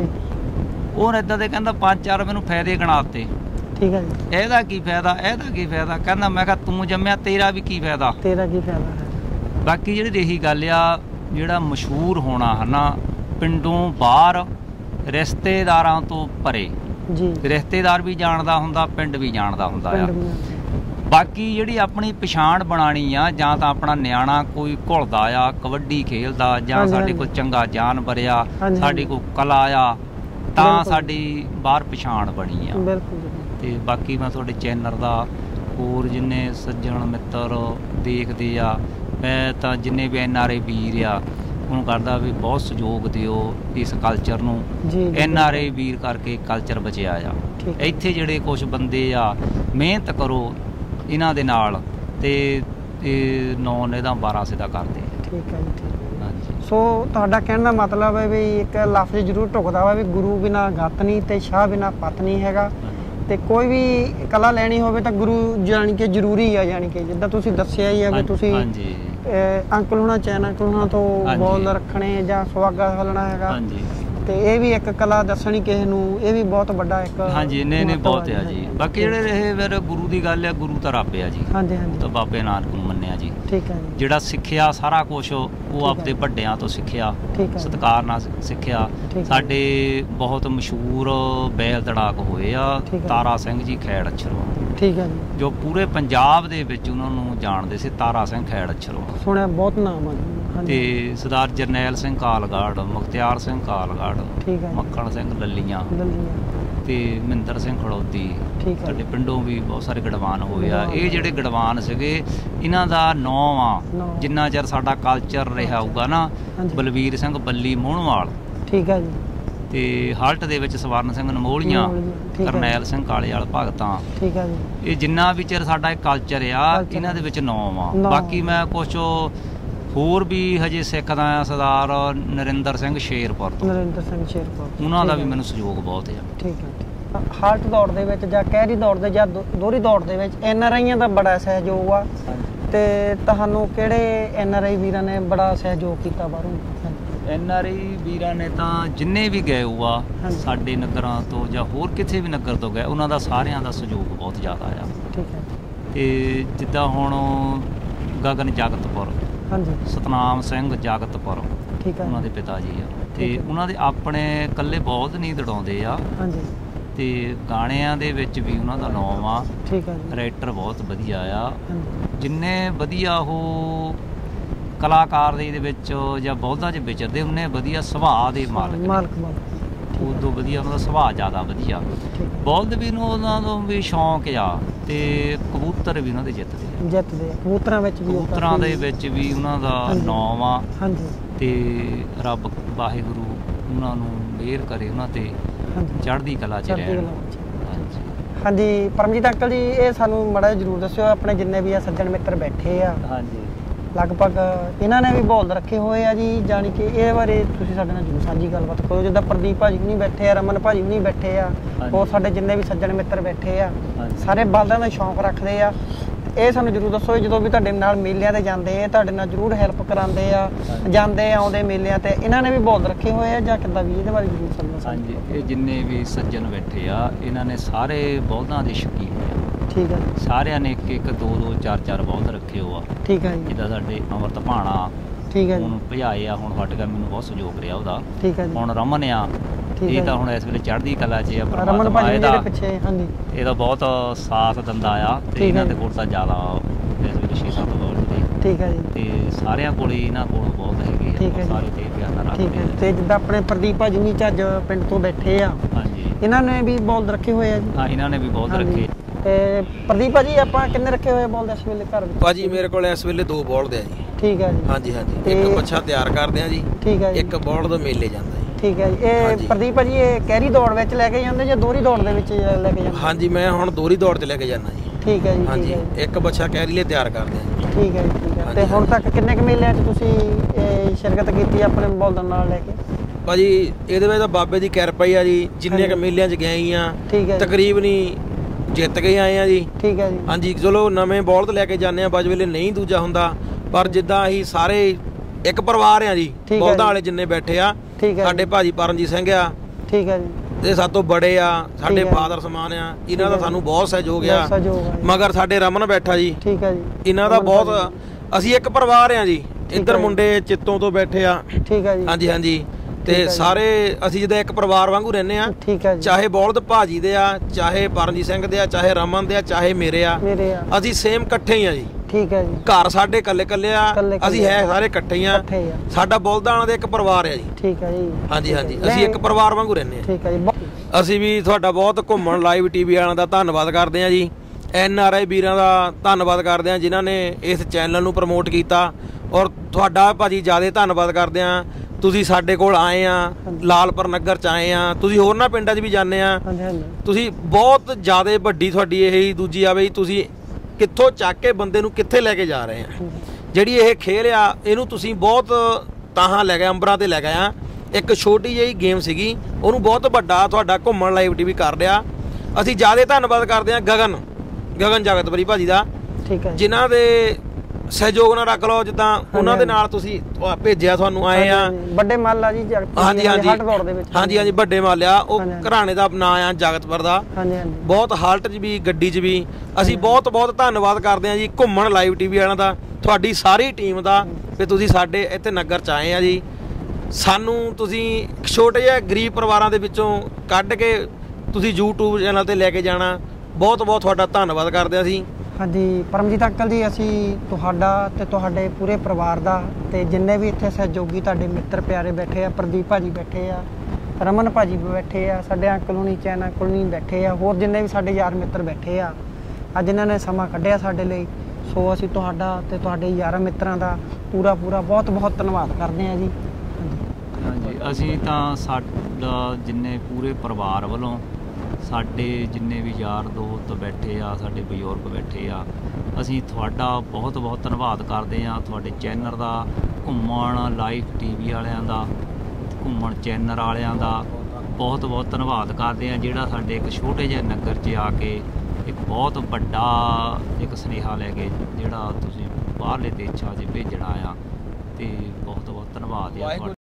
ਉਹ ਏਦਾਂ ਦੇ ਕਹਿੰਦਾ ਪੰਜ ਚਾਰ ਮੈਨੂੰ ਫਾਇਦੇ ਗਿਣਾਤੇ, ਠੀਕ ਹੈ ਜੀ, ਇਹਦਾ ਕੀ ਫਾਇਦਾ, ਇਹਦਾ ਕੀ ਫਾਇਦਾ। ਕਹਿੰਦਾ ਮੈਂ ਕਿਹਾ ਤੂੰ ਜੰਮਿਆ, ਤੇਰਾ ਵੀ ਕੀ ਫਾਇਦਾ, ਤੇਰਾ ਕੀ ਫਾਇਦਾ। ਬਾਕੀ ਜਿਹੜੀ ਰਹੀ ਗੱਲ ਆ, ਜਿਹੜਾ ਮਸ਼ਹੂਰ ਹੋਣਾ ਹੈ ਨਾ, ਪਿੰਡੋਂ ਬਾਹਰ ਰਿਸ਼ਤੇਦਾਰਾਂ ਤੋਂ ਭਰੇ ਜੀ, ਰਿਸ਼ਤੇਦਾਰ ਵੀ ਜਾਣਦਾ ਹੁੰਦਾ, ਪਿੰਡ ਵੀ ਜਾਣਦਾ ਹੁੰਦਾ ਆ। ਬਾਕੀ ਜਿਹੜੀ ਆਪਣੀ ਪਛਾਣ ਬਣਾਣੀ ਆ, ਜਾਂ ਤਾਂ ਆਪਣਾ ਨਿਆਣਾ ਕੋਈ ਘੁਲਦਾ ਆ, ਕਬੱਡੀ ਖੇਲਦਾ, ਜਾਂ ਸਾਡੇ ਕੋਲ ਚੰਗਾ ਜਾਨਵਰ ਆ, ਸਾਡੀ ਕੋਈ ਕਲਾ ਆ, ਤਾਂ ਸਾਡੀ ਬਾਹਰ ਪਛਾਣ ਬਣੀ ਆ। ਤੇ ਬਾਕੀ ਮੈਂ ਤੁਹਾਡੇ ਚੈਨਲ ਦਾ ਹੋਰ ਜਿੰਨੇ ਸੱਜਣ ਮਿੱਤਰ ਦੇਖਦੇ ਆ, ਮੈਂ ਤਾਂ ਜਿੰਨੇ ਵੀ ਐਨ ਆਰ ਆਈ ਵੀਰ ਆ ਉਹਨੂੰ ਕਰਦਾ ਵੀ ਬਹੁਤ ਸਹਿਯੋਗ ਦਿਓ ਇਸ ਕਲਚਰ ਨੂੰ। ਐਨ ਆਰ ਆਈ ਵੀਰ ਕਰਕੇ ਕਲਚਰ ਬਚਿਆ ਆ। ਇੱਥੇ ਜਿਹੜੇ ਕੁਛ ਬੰਦੇ ਆ, ਮਿਹਨਤ ਕਰੋ ਇਹਨਾਂ ਦੇ ਨਾਲ, ਤੇ ਨੌਨ ਇਹਦਾ ਬਾਰਾਂ ਸਿੱਧਾ ਕਰਦੇ ਆ। ਠੀਕ ਹੈ ਜੀ। ਹਾਂਜੀ, ਸੋ ਤੁਹਾਡਾ ਕਹਿਣ ਦਾ ਮਤਲਬ ਹੈ ਵੀ ਇੱਕ ਲਫ਼ਜ਼ ਜ਼ਰੂਰ ਢੁਕਦਾ ਵਾ ਵੀ ਗੁਰੂ ਬਿਨਾਂ ਗਤ ਨਹੀਂ ਤੇ ਸ਼ਾਹ ਬਿਨਾਂ ਪਤ ਨਹੀਂ ਹੈਗਾ। ਤੇ ਕੋਈ ਵੀ ਕਲਾ ਲੈਣੀ ਹੋਵੇ ਤਾਂ ਗੁਰੂ ਜਾਣੀ ਕਿ ਜ਼ਰੂਰੀ ਆ, ਜਾਣੀ ਕਿ ਜਿੱਦਾਂ ਤੁਸੀਂ ਦੱਸਿਆ ਹੀ ਆ ਵੀ ਤੁਸੀਂ ਅੰਕਲ ਹੋਣਾ, ਚੈਨ ਅੰਕਲ ਹੋਣਾ ਤੋਂ ਬੋਲ ਰੱਖਣੇ ਜਾਂ ਸੁਹਾਗਾ ਹਲਣਾ ਹੈਗਾ, ਤੇ ਇਹ ਵੀ ਇੱਕ ਕਲਾ ਦੱਸਣੀ ਕਿਸੇ ਨੂੰ, ਇਹ ਵੀ ਬਹੁਤ ਵੱਡਾ ਇੱਕ ਹਾਂਜੀ ਨਹੀਂ ਨਹੀਂ ਬਹੁਤ ਆ ਜੀ। ਬਾਕੀ ਜਿਹੜੇ ਰਹੇ ਫਿਰ ਗੁਰੂ ਦੀ ਗੱਲ ਆ, ਗੁਰੂ ਤਾਂ ਰੱਬ ਆ ਜੀ। ਹਾਂਜੀ ਹਾਂਜੀ, ਤਾਂ ਬਾਬੇ ਨਾਨਕ ਨੂੰ ਮੰਨਿਆ ਜੀ। ਠੀਕ ਹੈ ਜੀ। ਜਿਹੜਾ ਸਿੱਖਿਆ ਸਾਰਾ ਕੁਛ ਉਹ ਆਪਦੇ ਵੱਡਿਆਂ ਤੋਂ ਸਿੱਖਿਆ, ਸਤਿਕਾਰ ਨਾਲ ਸਿੱਖਿਆ। ਸਾਡੇ ਬਹੁਤ ਮਸ਼ਹੂਰ ਬੈਲ ਤੜਾਕ ਹੋਏ ਆ, ਤਾਰਾ ਸਿੰਘ ਜੀ ਖੈੜ ਅਛਰੋਂ। ਠੀਕ ਹੈ ਜੀ। ਜੋ ਪੂਰੇ ਪੰਜਾਬ ਦੇ ਵਿੱਚ ਉਹਨਾਂ ਨੂੰ ਜਾਣਦੇ ਸੀ, ਤਾਰਾ ਸਿੰਘ ਖੈੜ ਅਛਰੋਂ, ਸੁਣਿਆ ਬਹੁਤ ਨਾਮ ਆ। ਤੇ ਸਰਦਾਰ ਜਰਨੈਲ ਸਿੰਘ ਕਾਲਗੜ੍ਹ, ਮੁਖਤਿਆਰ ਸਿੰਘ ਕਾਲਗੜ੍ਹ, ਮੱਖਣ ਸਿੰਘ ਲੱਲੀਆਂ, ਤੇ ਮਹਿੰਦਰ ਸਿੰਘ ਖੜੋਦੀ। ਸਾਡੇ ਪਿੰਡੋਂ ਵੀ ਬਹੁਤ ਸਾਰੇ ਗੜਵਾਨ ਹੋਏ ਆ। ਇਹ ਜਿਹੜੇ ਗੜਵਾਨ ਸੀਗੇ, ਇਹਨਾਂ ਦਾ ਨਾਂ ਆ ਜਿੰਨਾ ਚਿਰ ਸਾਡਾ ਕਲਚਰ ਰਿਹਾ ਹੋਊਗਾ ਨਾ, ਬਲਵੀਰ ਸਿੰਘ ਬੱਲੀ ਮੋਹਣਵਾਲ, ਠੀਕ ਹੈ ਜੀ, ਤੇ ਹਾਲਟ ਦੇ ਵਿੱਚ ਸਵਰਨ ਸਿੰਘ ਨਮੋਲੀਆਂ, ਕਰਨੈਲ ਸਿੰਘ ਕਾਲੇਵਾਲ ਭਗਤਾਂ। ਠੀਕ ਹੈ ਜੀ। ਇਹ ਜਿੰਨਾ ਵੀ ਚਿਰ ਸਾਡਾ ਕਲਚਰ ਆ, ਇਹਨਾਂ ਦੇ ਵਿੱਚ ਨਾਂ ਆ। ਬਾਕੀ ਮੈਂ ਕੁਛ ਹੋਰ ਵੀ ਹਜੇ ਸਿੱਖਦਾ ਆ, ਸਰਦਾਰ ਨਰਿੰਦਰ ਸਿੰਘ ਸ਼ੇਰਪੁਰ ਤੋਂ, ਨਰਿੰਦਰ ਸਿੰਘ ਸ਼ੇਰਪੁਰ, ਉਹਨਾਂ ਦਾ ਵੀ ਮੈਨੂੰ ਸਹਿਯੋਗ ਬਹੁਤ ਆ। ਠੀਕ ਹੈ। ਹਾਲਟ ਦੌੜ ਦੇ ਵਿੱਚ ਜਾਂ ਕਹਿਰੀ ਦੌੜ ਦੇ ਜਾਂ ਦੋਹਰੀ ਦੌੜ ਦੇ ਵਿੱਚ ਐਨ ਆਰ ਆਈਆਂ ਦਾ ਬੜਾ ਸਹਿਯੋਗ ਆ। ਤੇ ਤੁਹਾਨੂੰ ਕਿਹੜੇ ਐਨ ਆਰ ਆਈ ਵੀਰਾਂ ਨੇ ਬੜਾ ਸਹਿਯੋਗ ਕੀਤਾ ਬਾਹਰੋਂ? ਐਨ ਆਰ ਆਈ ਵੀਰਾਂ ਨੇ ਤਾਂ ਜਿੰਨੇ ਵੀ ਗਏ ਉਹ ਆ, ਸਾਡੇ ਨਗਰਾਂ ਤੋਂ ਜਾਂ ਹੋਰ ਕਿਸੇ ਵੀ ਨਗਰ ਤੋਂ ਗਏ, ਉਹਨਾਂ ਦਾ ਸਾਰਿਆਂ ਦਾ ਸਹਿਯੋਗ ਬਹੁਤ ਜ਼ਿਆਦਾ ਆ। ਠੀਕ ਹੈ। ਤੇ ਜਿੱਦਾਂ ਹੁਣ ਗਗਨ ਜਗਤਪੁਰ, ਸਤਨਾਮ ਸਿੰਘ ਜਗਤਪੁਰ, ਉਹਨਾਂ ਦੇ ਪਿਤਾ ਜੀ ਆ, ਤੇ ਉਹਨਾਂ ਦੇ ਆਪਣੇ ਇਕੱਲੇ ਬਹੁਤ ਨਹੀਂ ਦੜਾਉਂਦੇ ਆ, ਤੇ ਗਾਣਿਆਂ ਦੇ ਵਿੱਚ ਵੀ ਉਹਨਾਂ ਦਾ ਨਾਮ ਆ। ਰਾਈਟਰ ਬਹੁਤ ਵਧੀਆ ਆ। ਜਿੰਨੇ ਵਧੀਆ ਉਹ ਕਲਾਕਾਰ ਦੇ ਵਿੱਚ ਜਾਂ ਬੋਧਾਂ 'ਚ ਵਿਚਰਦੇ, ਉਹਨੇ ਵਧੀਆ ਸੁਭਾਅ ਦੇ ਮਾਲਕ, ਉਦੋਂ ਵਧੀਆ ਉਹਨਾਂ ਦਾ ਸੁਭਾਅ ਜ਼ਿਆਦਾ ਵਧੀਆ। ਬੋਲਦ ਵੀ ਨੂੰ ਉਹਨਾਂ ਤੋਂ ਵੀ ਸ਼ੌਂਕ ਆ, ਤੇ ਕਬੂਤਰ ਵੀ ਉਹਨਾਂ ਦੇ ਜਿੱਤਦੇ ਆ, ਜਿੱਤਦੇ ਆ ਕਬੂਤਰਾਂ ਵਿੱਚ ਵੀ, ਕਬੂਤਰਾਂ ਦੇ ਵਿੱਚ ਵੀ ਉਹਨਾਂ ਦਾ ਨਾਮ ਆ। ਤੇ ਰੱਬ ਵਾਹਿਗੁਰੂ ਉਹਨਾਂ ਨੂੰ ਮਿਹਰ ਕਰੇ, ਉਹਨਾਂ ਤੇ ਚੜ੍ਹਦੀ ਕਲਾ 'ਚ ਰਹਿਣ। ਹਾਂਜੀ ਪਰਮਜੀਤ ਅੰਕਲ ਜੀ, ਇਹ ਸਾਨੂੰ ਮਾੜਾ ਜ਼ਰੂਰ ਦੱਸਿਓ, ਆਪਣੇ ਜਿੰਨੇ ਵੀ ਆ ਸੱਜਣ ਮਿੱਤਰ ਬੈਠੇ ਆ, ਹਾਂਜੀ ਲਗਭਗ ਇਹਨਾਂ ਨੇ ਵੀ ਬੋਲਦ ਰੱਖੇ ਹੋਏ ਆ ਜੀ, ਜਾਣੀ ਕਿ ਇਹ ਬਾਰੇ ਤੁਸੀਂ ਸਾਡੇ ਨਾਲ ਜ਼ਰੂਰ ਸਾਂਝੀ ਗੱਲਬਾਤ ਕਰੋ। ਜਿੱਦਾਂ ਪ੍ਰਦੀਪ ਭਾਜੀ ਵੀ ਨਹੀਂ ਬੈਠੇ ਆ, ਰਮਨ ਭਾਜੀ ਵੀ ਨਹੀਂ ਬੈਠੇ ਆ, ਹੋਰ ਸਾਡੇ ਜਿੰਨੇ ਵੀ ਸੱਜਣ ਮਿੱਤਰ ਬੈਠੇ ਆ, ਸਾਰੇ ਬਲਦਾਂ ਦਾ ਸ਼ੌਂਕ ਰੱਖਦੇ ਆ। ਇਹ ਸਾਨੂੰ ਜ਼ਰੂਰ ਦੱਸੋ, ਜਦੋਂ ਵੀ ਤੁਹਾਡੇ ਨਾਲ ਮੇਲਿਆਂ 'ਤੇ ਜਾਂਦੇ ਆ, ਤੁਹਾਡੇ ਨਾਲ ਜ਼ਰੂਰ ਹੈਲਪ ਕਰਾਉਂਦੇ ਆ, ਜਾਂਦੇ ਆਉਂਦੇ ਮੇਲਿਆਂ 'ਤੇ, ਇਹਨਾਂ ਨੇ ਵੀ ਬੋਲਦ ਰੱਖੇ ਹੋਏ ਆ ਜਾਂ ਕਿੱਦਾਂ ਵੀ? ਇਹਦੇ ਬਾਰੇ ਜ਼ਰੂਰ ਸਾਨੂੰ। ਹਾਂਜੀ, ਇਹ ਜਿੰਨੇ ਵੀ ਸੱਜਣ ਬੈਠੇ ਆ, ਇਹਨਾਂ ਨੇ ਸਾਰੇ ਬਲਦਾਂ ਦੇ ਸ਼ੌਕੀਨ ਆ। ਠੀਕ ਹੈ। ਸਾਰਿਆਂ ਨੇ ਇੱਕ ਇੱਕ ਦੋ ਦੋ ਚਾਰ ਚਾਰ ਬਲਦ ਰੱਖੇ ਹੋ ਆ। ਠੀਕ ਹੈ। ਜਿੱਦਾਂ ਸਾਡੇ ਅਮਰਤ ਭਾਣਾ, ਠੀਕ ਹੈ, ਹੁਣ ਭਜਾਏ ਆ, ਹੁਣ ਹਟ ਗਿਆ, ਮੈਨੂੰ ਬਹੁਤ ਸਹਿਯੋਗ ਰਿਹਾ ਉਹਦਾ। ਠੀਕ ਹੈ। ਹੁਣ ਰਮਨ ਆ, ਇਹ ਤਾਂ ਹੁਣ ਇਸ ਵੇਲੇ ਚੜ੍ਹਦੀ ਕਲਾ 'ਚ ਆ, ਪਰਮਾਤਮਾ ਇਹਦਾ ਇਹਦਾ ਬਹੁਤ ਸਾਥ ਦਿੰਦਾ ਆ, ਤੇ ਇਹਨਾਂ ਦੇ ਕੋਲ ਤਾਂ ਜ਼ਿਆਦਾ ਇਸ ਵੇਲੇ ਛੇ ਸੱਤ ਬਲਦ ਦੇ। ਠੀਕ ਹੈ ਜੀ। ਤੇ ਸਾਰਿਆਂ ਕੋਲ ਇਹਨਾਂ ਕੋਲ ਬਹੁਤ ਹੈਗੇ ਆ, ਸਾਰੇ ਤੇ ਪਿਆਰ ਨਾਲ ਰੱਖਦੇ। ਠੀਕ ਹੈ। ਤੇ ਜਿੱਦਾਂ ਆਪਣੇ ਪ੍ਰਦੀਪ ਭਾਜੀ ਨੀ ਝੱਜ ਪਿੰਡ ਤੋਂ ਬੈਠੇ ਆ, ਹਾਂਜੀ ਇਹਨਾਂ ਨੇ ਵੀ ਬੋਲ ਰੱਖੇ ਹੋਏ ਆ ਜੀ? ਹਾਂ, ਇਹਨਾਂ ਨੇ ਵੀ ਬਹੁਤ ਰੱਖੇ। ਤੇ ਪ੍ਰਦੀਪ ਭਾਜੀ ਆਪਾਂ ਕਿੰਨੇ ਰੱਖੇ ਹੋਏ ਬੋਲ ਇਸ ਵੇਲੇ ਘਰ ਵਿੱਚ? ਭਾਜੀ ਮੇਰੇ ਕੋਲ ਇਸ ਵੇਲੇ ਦੋ ਬੋਲਦ ਆ ਜੀ। ਠੀਕ ਹੈ ਜੀ। ਹਾਂਜੀ ਹਾਂਜੀ, ਇੱਕ ਬੱਚਾ ਤਿਆਰ ਕਰਦੇ ਆ ਜੀ। ਠੀਕ ਹੈ ਜੀ। ਇੱਕ ਬੋਲਦ ਮੇਲੇ ਜਾਂਦਾ ਜੀ। ਠੀਕ ਹੈ ਜੀ। ਇਹ ਪ੍ਰਦੀਪ ਭਾਜੀ ਇਹ ਕਹਿਰੀ ਦੌੜ ਵਿੱਚ ਲੈ ਕੇ ਜਾਂਦੇ ਜਾਂ ਦੋਹਰੀ ਦੌੜ ਦੇ ਵਿੱਚ ਲੈ ਕੇ ਜਾਂਦੇ? ਹਾਂਜੀ, ਮੈਂ ਹੁਣ ਦੋਹਰੀ ਦੌੜ 'ਚ ਲੈ ਕੇ ਜਾਂਦਾ ਜੀ। ਠੀਕ ਹੈ ਜੀ। ਹਾਂਜੀ, ਇੱਕ ਬੱਚਾ ਕਹਿਰੀ ਲਈ ਤਿਆਰ ਕਰਦੇ ਆ। ਠੀਕ ਹੈ ਜੀ, ਠੀਕ ਹੈ। ਤੇ ਹੁਣ ਤੱਕ ਕਿੰਨੇ ਕੁ ਮੇਲਿਆਂ 'ਚ ਤੁਸੀਂ ਸ਼ਿਰਕਤ ਕੀਤੀ ਆਪਣੇ ਬੋਲਦਾਂ ਨਾਲ ਲੈ ਕੇ? ਭਾਜੀ ਇਹਦੇ ਵਿੱਚ ਤਾਂ ਬਾਬੇ ਦੀ ਕਿਰਪਾ ਹੀ ਆ ਜੀ। ਜਿੰਨੇ ਕੁ ਮੇਲਿਆਂ 'ਚ ਗਏ ਆ ਤਕਰੀਬਨ ਹੀ ਜਿੱਤ ਕੇ ਆਏ ਆ ਜੀ। ਠੀਕ ਹੈ ਜੀ। ਹਾਂਜੀ, ਚਲੋ ਨਵੇਂ ਬੋਲਦ ਲੈ ਕੇ ਜਾਂਦੇ ਆ, ਬਾਜ ਵੇਲੇ ਨਹੀਂ ਦੂਜਾ ਹੁੰਦਾ, ਪਰ ਜਿੱਦਾਂ ਅਸੀਂ ਸਾਰੇ ਇੱਕ ਪਰਿਵਾਰ ਆ ਜੀ। ਬੋਲਦਾਂ ਵਾਲੇ ਜਿੰਨੇ ਬੈਠੇ ਆ, ਸਾਡੇ ਭਾਜੀ ਪਰਮਜੀਤ ਸਿੰਘ ਆ। ਠੀਕ ਹੈ ਜੀ। ਇਹ ਸਭ ਤੋਂ ਬੜੇ ਆ, ਸਾਡੇ ਫਾਦਰ ਸਮਾਨ ਆ। ਇਹਨਾਂ ਦਾ ਸਾਨੂੰ ਬਹੁਤ ਸਹਿਯੋਗ ਆ। ਮਗਰ ਸਾਡੇ ਰਮਨ ਬੈਠਾ ਜੀ। ਠੀਕ ਹੈ ਜੀ। ਇਹਨਾਂ ਦਾ ਬਹੁਤ, ਅਸੀਂ ਇੱਕ ਪਰਿਵਾਰ ਆ ਜੀ। ਇੱਧਰ ਮੁੰਡੇ ਚਿੱਤੋਂ ਤੋਂ ਬੈਠੇ ਆ। ਠੀਕ ਹੈ ਜੀ। ਹਾਂਜੀ ਹਾਂਜੀ, ਤੇ ਸਾਰੇ ਅਸੀਂ ਜਿੱਦਾਂ ਇੱਕ ਪਰਿਵਾਰ ਵਾਂਗੂ ਰਹਿੰਦੇ ਆ। ਚਾਹੇ ਬੋਲਦ ਭਾਜੀ ਦੇ ਆ, ਚਾਹੇ ਪਰਮਜੀਤ ਸਿੰਘ ਦੇ ਆ, ਚਾਹੇ ਰਮਨ ਦੇ ਆ, ਚਾਹੇ ਮੇਰੇ ਆ, ਅਸੀਂ ਸੇਮ ਇਕੱਠੇ ਹੀ ਆ ਜੀ। ਠੀਕ ਹੈ ਜੀ। ਘਰ ਸਾਡੇ ਇਕੱਲੇ ਇਕੱਲੇ ਆ, ਅਸੀਂ ਹੈ ਸਾਰੇ ਇਕੱਠੇ ਹੀ ਆ। ਸਾਡਾ ਬੋਲਦਾਂ ਵਾਲਾ ਦਾ ਇੱਕ ਪਰਿਵਾਰ ਆ ਜੀ। ਠੀਕ ਹੈ ਜੀ। ਹਾਂਜੀ ਹਾਂਜੀ, ਅਸੀਂ ਇੱਕ ਪਰਿਵਾਰ ਵਾਂਗੂ ਰਹਿੰਦੇ ਆ। ਠੀਕ ਹੈ ਜੀ। ਅਸੀਂ ਵੀ ਤੁਹਾਡਾ ਬਹੁਤ ਘੁੰਮਣ ਲਾਈਵ ਟੀਵੀ ਵਾਲਿਆਂ ਦਾ ਧੰਨਵਾਦ ਕਰਦੇ ਆ ਜੀ। ਐਨ ਆਰ ਆਈ ਵੀਰਾਂ ਦਾ ਧੰਨਵਾਦ ਕਰਦੇ ਆ ਜਿਨ੍ਹਾਂ ਨੇ ਇਸ ਚੈਨਲ ਨੂੰ ਪ੍ਰਮੋਟ ਕੀਤਾ। ਔਰ ਤੁਹਾਡਾ ਭਾਜੀ ਜ਼ਿਆਦਾ ਧੰਨਵਾਦ ਕਰਦੇ ਆ, ਤੁਸੀਂ ਸਾਡੇ ਕੋਲ ਆਏ ਆ, ਲਾਲਪੁਰ ਨਗਰ ਚ ਆਏ ਆ, ਤੁਸੀਂ ਹੋਰਨਾਂ ਪਿੰਡਾਂ 'ਚ ਵੀ ਜਾਂਦੇ ਆ। ਤੁਸੀਂ ਬਹੁਤ ਜ਼ਿਆਦਾ ਵੱਡੀ ਤੁਹਾਡੀ ਇਹ ਦੂਜੀ ਆ ਬਈ, ਤੁਸੀਂ ਕਿੱਥੋਂ ਚੱਕ ਕੇ ਬੰਦੇ ਨੂੰ ਕਿੱਥੇ ਲੈ ਕੇ ਜਾ ਰਹੇ ਆ। ਜਿਹੜੀ ਇਹ ਖੇਲ ਆ ਇਹਨੂੰ ਤੁਸੀਂ ਬਹੁਤ ਤਾਹਾਂ ਲੈ ਗਏ, ਅੰਬਰਾਂ ਤੇ ਲੈ ਗਏ ਆ। ਇੱਕ ਛੋਟੀ ਜਿਹੀ ਗੇਮ ਸੀਗੀ, ਉਹਨੂੰ ਬਹੁਤ ਵੱਡਾ ਤੁਹਾਡਾ ਘੁੰਮਣ ਲਾਈਵ ਟੀਵੀ ਕਰ ਰਿਹਾ। ਅਸੀਂ ਜ਼ਿਆਦਾ ਧੰਨਵਾਦ ਕਰਦੇ ਆ ਗਗਨ ਗਗਨ ਜਗਤਪੁਰੀ ਭਾਜੀ ਦਾ, ਜਿਨ੍ਹਾਂ ਦੇ ਸਹਿਯੋਗ ਨਾਲ ਰੱਖ ਲਓ, ਜਿੱਦਾਂ ਉਹਨਾਂ ਦੇ ਨਾਲ ਤੁਸੀਂ ਭੇਜਿਆ, ਤੁਹਾਨੂੰ ਆਏ ਆ। ਵੱਡੇ ਮੱਲ ਆ ਜੀ। ਹਾਂਜੀ ਹਾਂਜੀ ਹਾਂਜੀ ਹਾਂਜੀ, ਵੱਡੇ ਮੱਲ ਆ। ਉਹ ਘਰਾਣੇ ਦਾ ਨਾਂ ਆ ਜਗਤਪੁਰ ਦਾ। ਬਹੁਤ ਹਾਲਟ 'ਚ ਵੀ, ਗੱਡੀ 'ਚ ਵੀ। ਅਸੀਂ ਬਹੁਤ ਬਹੁਤ ਧੰਨਵਾਦ ਕਰਦੇ ਆ ਜੀ ਘੁੰਮਣ ਲਾਈਵ ਟੀਵੀ ਵਾਲਿਆਂ ਦਾ, ਤੁਹਾਡੀ ਸਾਰੀ ਟੀਮ ਦਾ, ਵੀ ਤੁਸੀਂ ਸਾਡੇ ਇੱਥੇ ਨਗਰ 'ਚ ਆਏ ਆ ਜੀ। ਸਾਨੂੰ ਤੁਸੀਂ ਛੋਟੇ ਜਿਹੇ ਗਰੀਬ ਪਰਿਵਾਰਾਂ ਦੇ ਵਿੱਚੋਂ ਕੱਢ ਕੇ ਤੁਸੀਂ ਯੂਟਿਊਬ ਚੈਨਲ 'ਤੇ ਲੈ ਕੇ ਜਾਣਾ, ਬਹੁਤ ਬਹੁਤ ਤੁਹਾਡਾ ਧੰਨਵਾਦ ਕਰਦੇ ਹਾਂ ਅਸੀਂ। ਹਾਂਜੀ ਪਰਮਜੀਤ ਅੰਕਲ ਜੀ, ਅਸੀਂ ਤੁਹਾਡਾ ਤੇ ਤੁਹਾਡੇ ਪੂਰੇ ਪਰਿਵਾਰ ਦਾ, ਤੇ ਜਿੰਨੇ ਵੀ ਇੱਥੇ ਸਹਿਯੋਗੀ ਤੁਹਾਡੇ ਮਿੱਤਰ ਪਿਆਰੇ ਬੈਠੇ ਆ, ਪ੍ਰਦੀਪ ਭਾਜੀ ਬੈਠੇ ਆ, ਰਮਨ ਭਾਜੀ ਬੈਠੇ ਆ, ਸਾਡੇ ਅੰਕਲ ਹੁਣੀ ਚੈਨਾ ਕੋਲੋਂ ਬੈਠੇ ਆ, ਹੋਰ ਜਿੰਨੇ ਵੀ ਸਾਡੇ ਯਾਰ ਮਿੱਤਰ ਬੈਠੇ ਆ, ਅੱਜ ਇਹਨਾਂ ਨੇ ਸਮਾਂ ਕੱਢਿਆ ਸਾਡੇ ਲਈ। ਸੋ ਅਸੀਂ ਤੁਹਾਡਾ ਤੇ ਤੁਹਾਡੇ ਯਾਰਾਂ ਮਿੱਤਰਾਂ ਦਾ ਪੂਰਾ ਪੂਰਾ ਬਹੁਤ ਬਹੁਤ ਧੰਨਵਾਦ ਕਰਦੇ ਹਾਂ ਜੀ। ਹਾਂਜੀ, ਅਸੀਂ ਤਾਂ ਸਾਡਾ ਜਿੰਨੇ ਪੂਰੇ ਪਰਿਵਾਰ ਵੱਲੋਂ, ਸਾਡੇ ਜਿੰਨੇ ਵੀ ਯਾਰ ਦੋਸਤ ਬੈਠੇ ਆ, ਸਾਡੇ ਬਜ਼ੁਰਗ ਬੈਠੇ ਆ, ਅਸੀਂ ਤੁਹਾਡਾ ਬਹੁਤ ਬਹੁਤ ਧੰਨਵਾਦ ਕਰਦੇ ਹਾਂ। ਤੁਹਾਡੇ ਚੈਨਲ ਦਾ, ਘੁੰਮਣ ਲਾਈਵ ਟੀਵੀ ਵਾਲਿਆਂ ਦਾ, ਘੁੰਮਣ ਚੈਨਲ ਵਾਲਿਆਂ ਦਾ ਬਹੁਤ ਬਹੁਤ ਧੰਨਵਾਦ ਕਰਦੇ ਹਾਂ, ਜਿਹੜਾ ਸਾਡੇ ਇੱਕ ਛੋਟੇ ਜਿਹੇ ਨਗਰ 'ਚ ਆ ਕੇ ਇੱਕ ਬਹੁਤ ਵੱਡਾ ਇੱਕ ਸੁਨੇਹਾ ਲੈ ਕੇ ਜਿਹੜਾ ਤੁਸੀਂ ਬਾਹਰਲੇ ਦੇਸ਼ਾਂ 'ਚ ਭੇਜਣਾ ਆ, ਅਤੇ ਬਹੁਤ ਬਹੁਤ ਧੰਨਵਾਦ ਆ ਤੁਹਾਡਾ।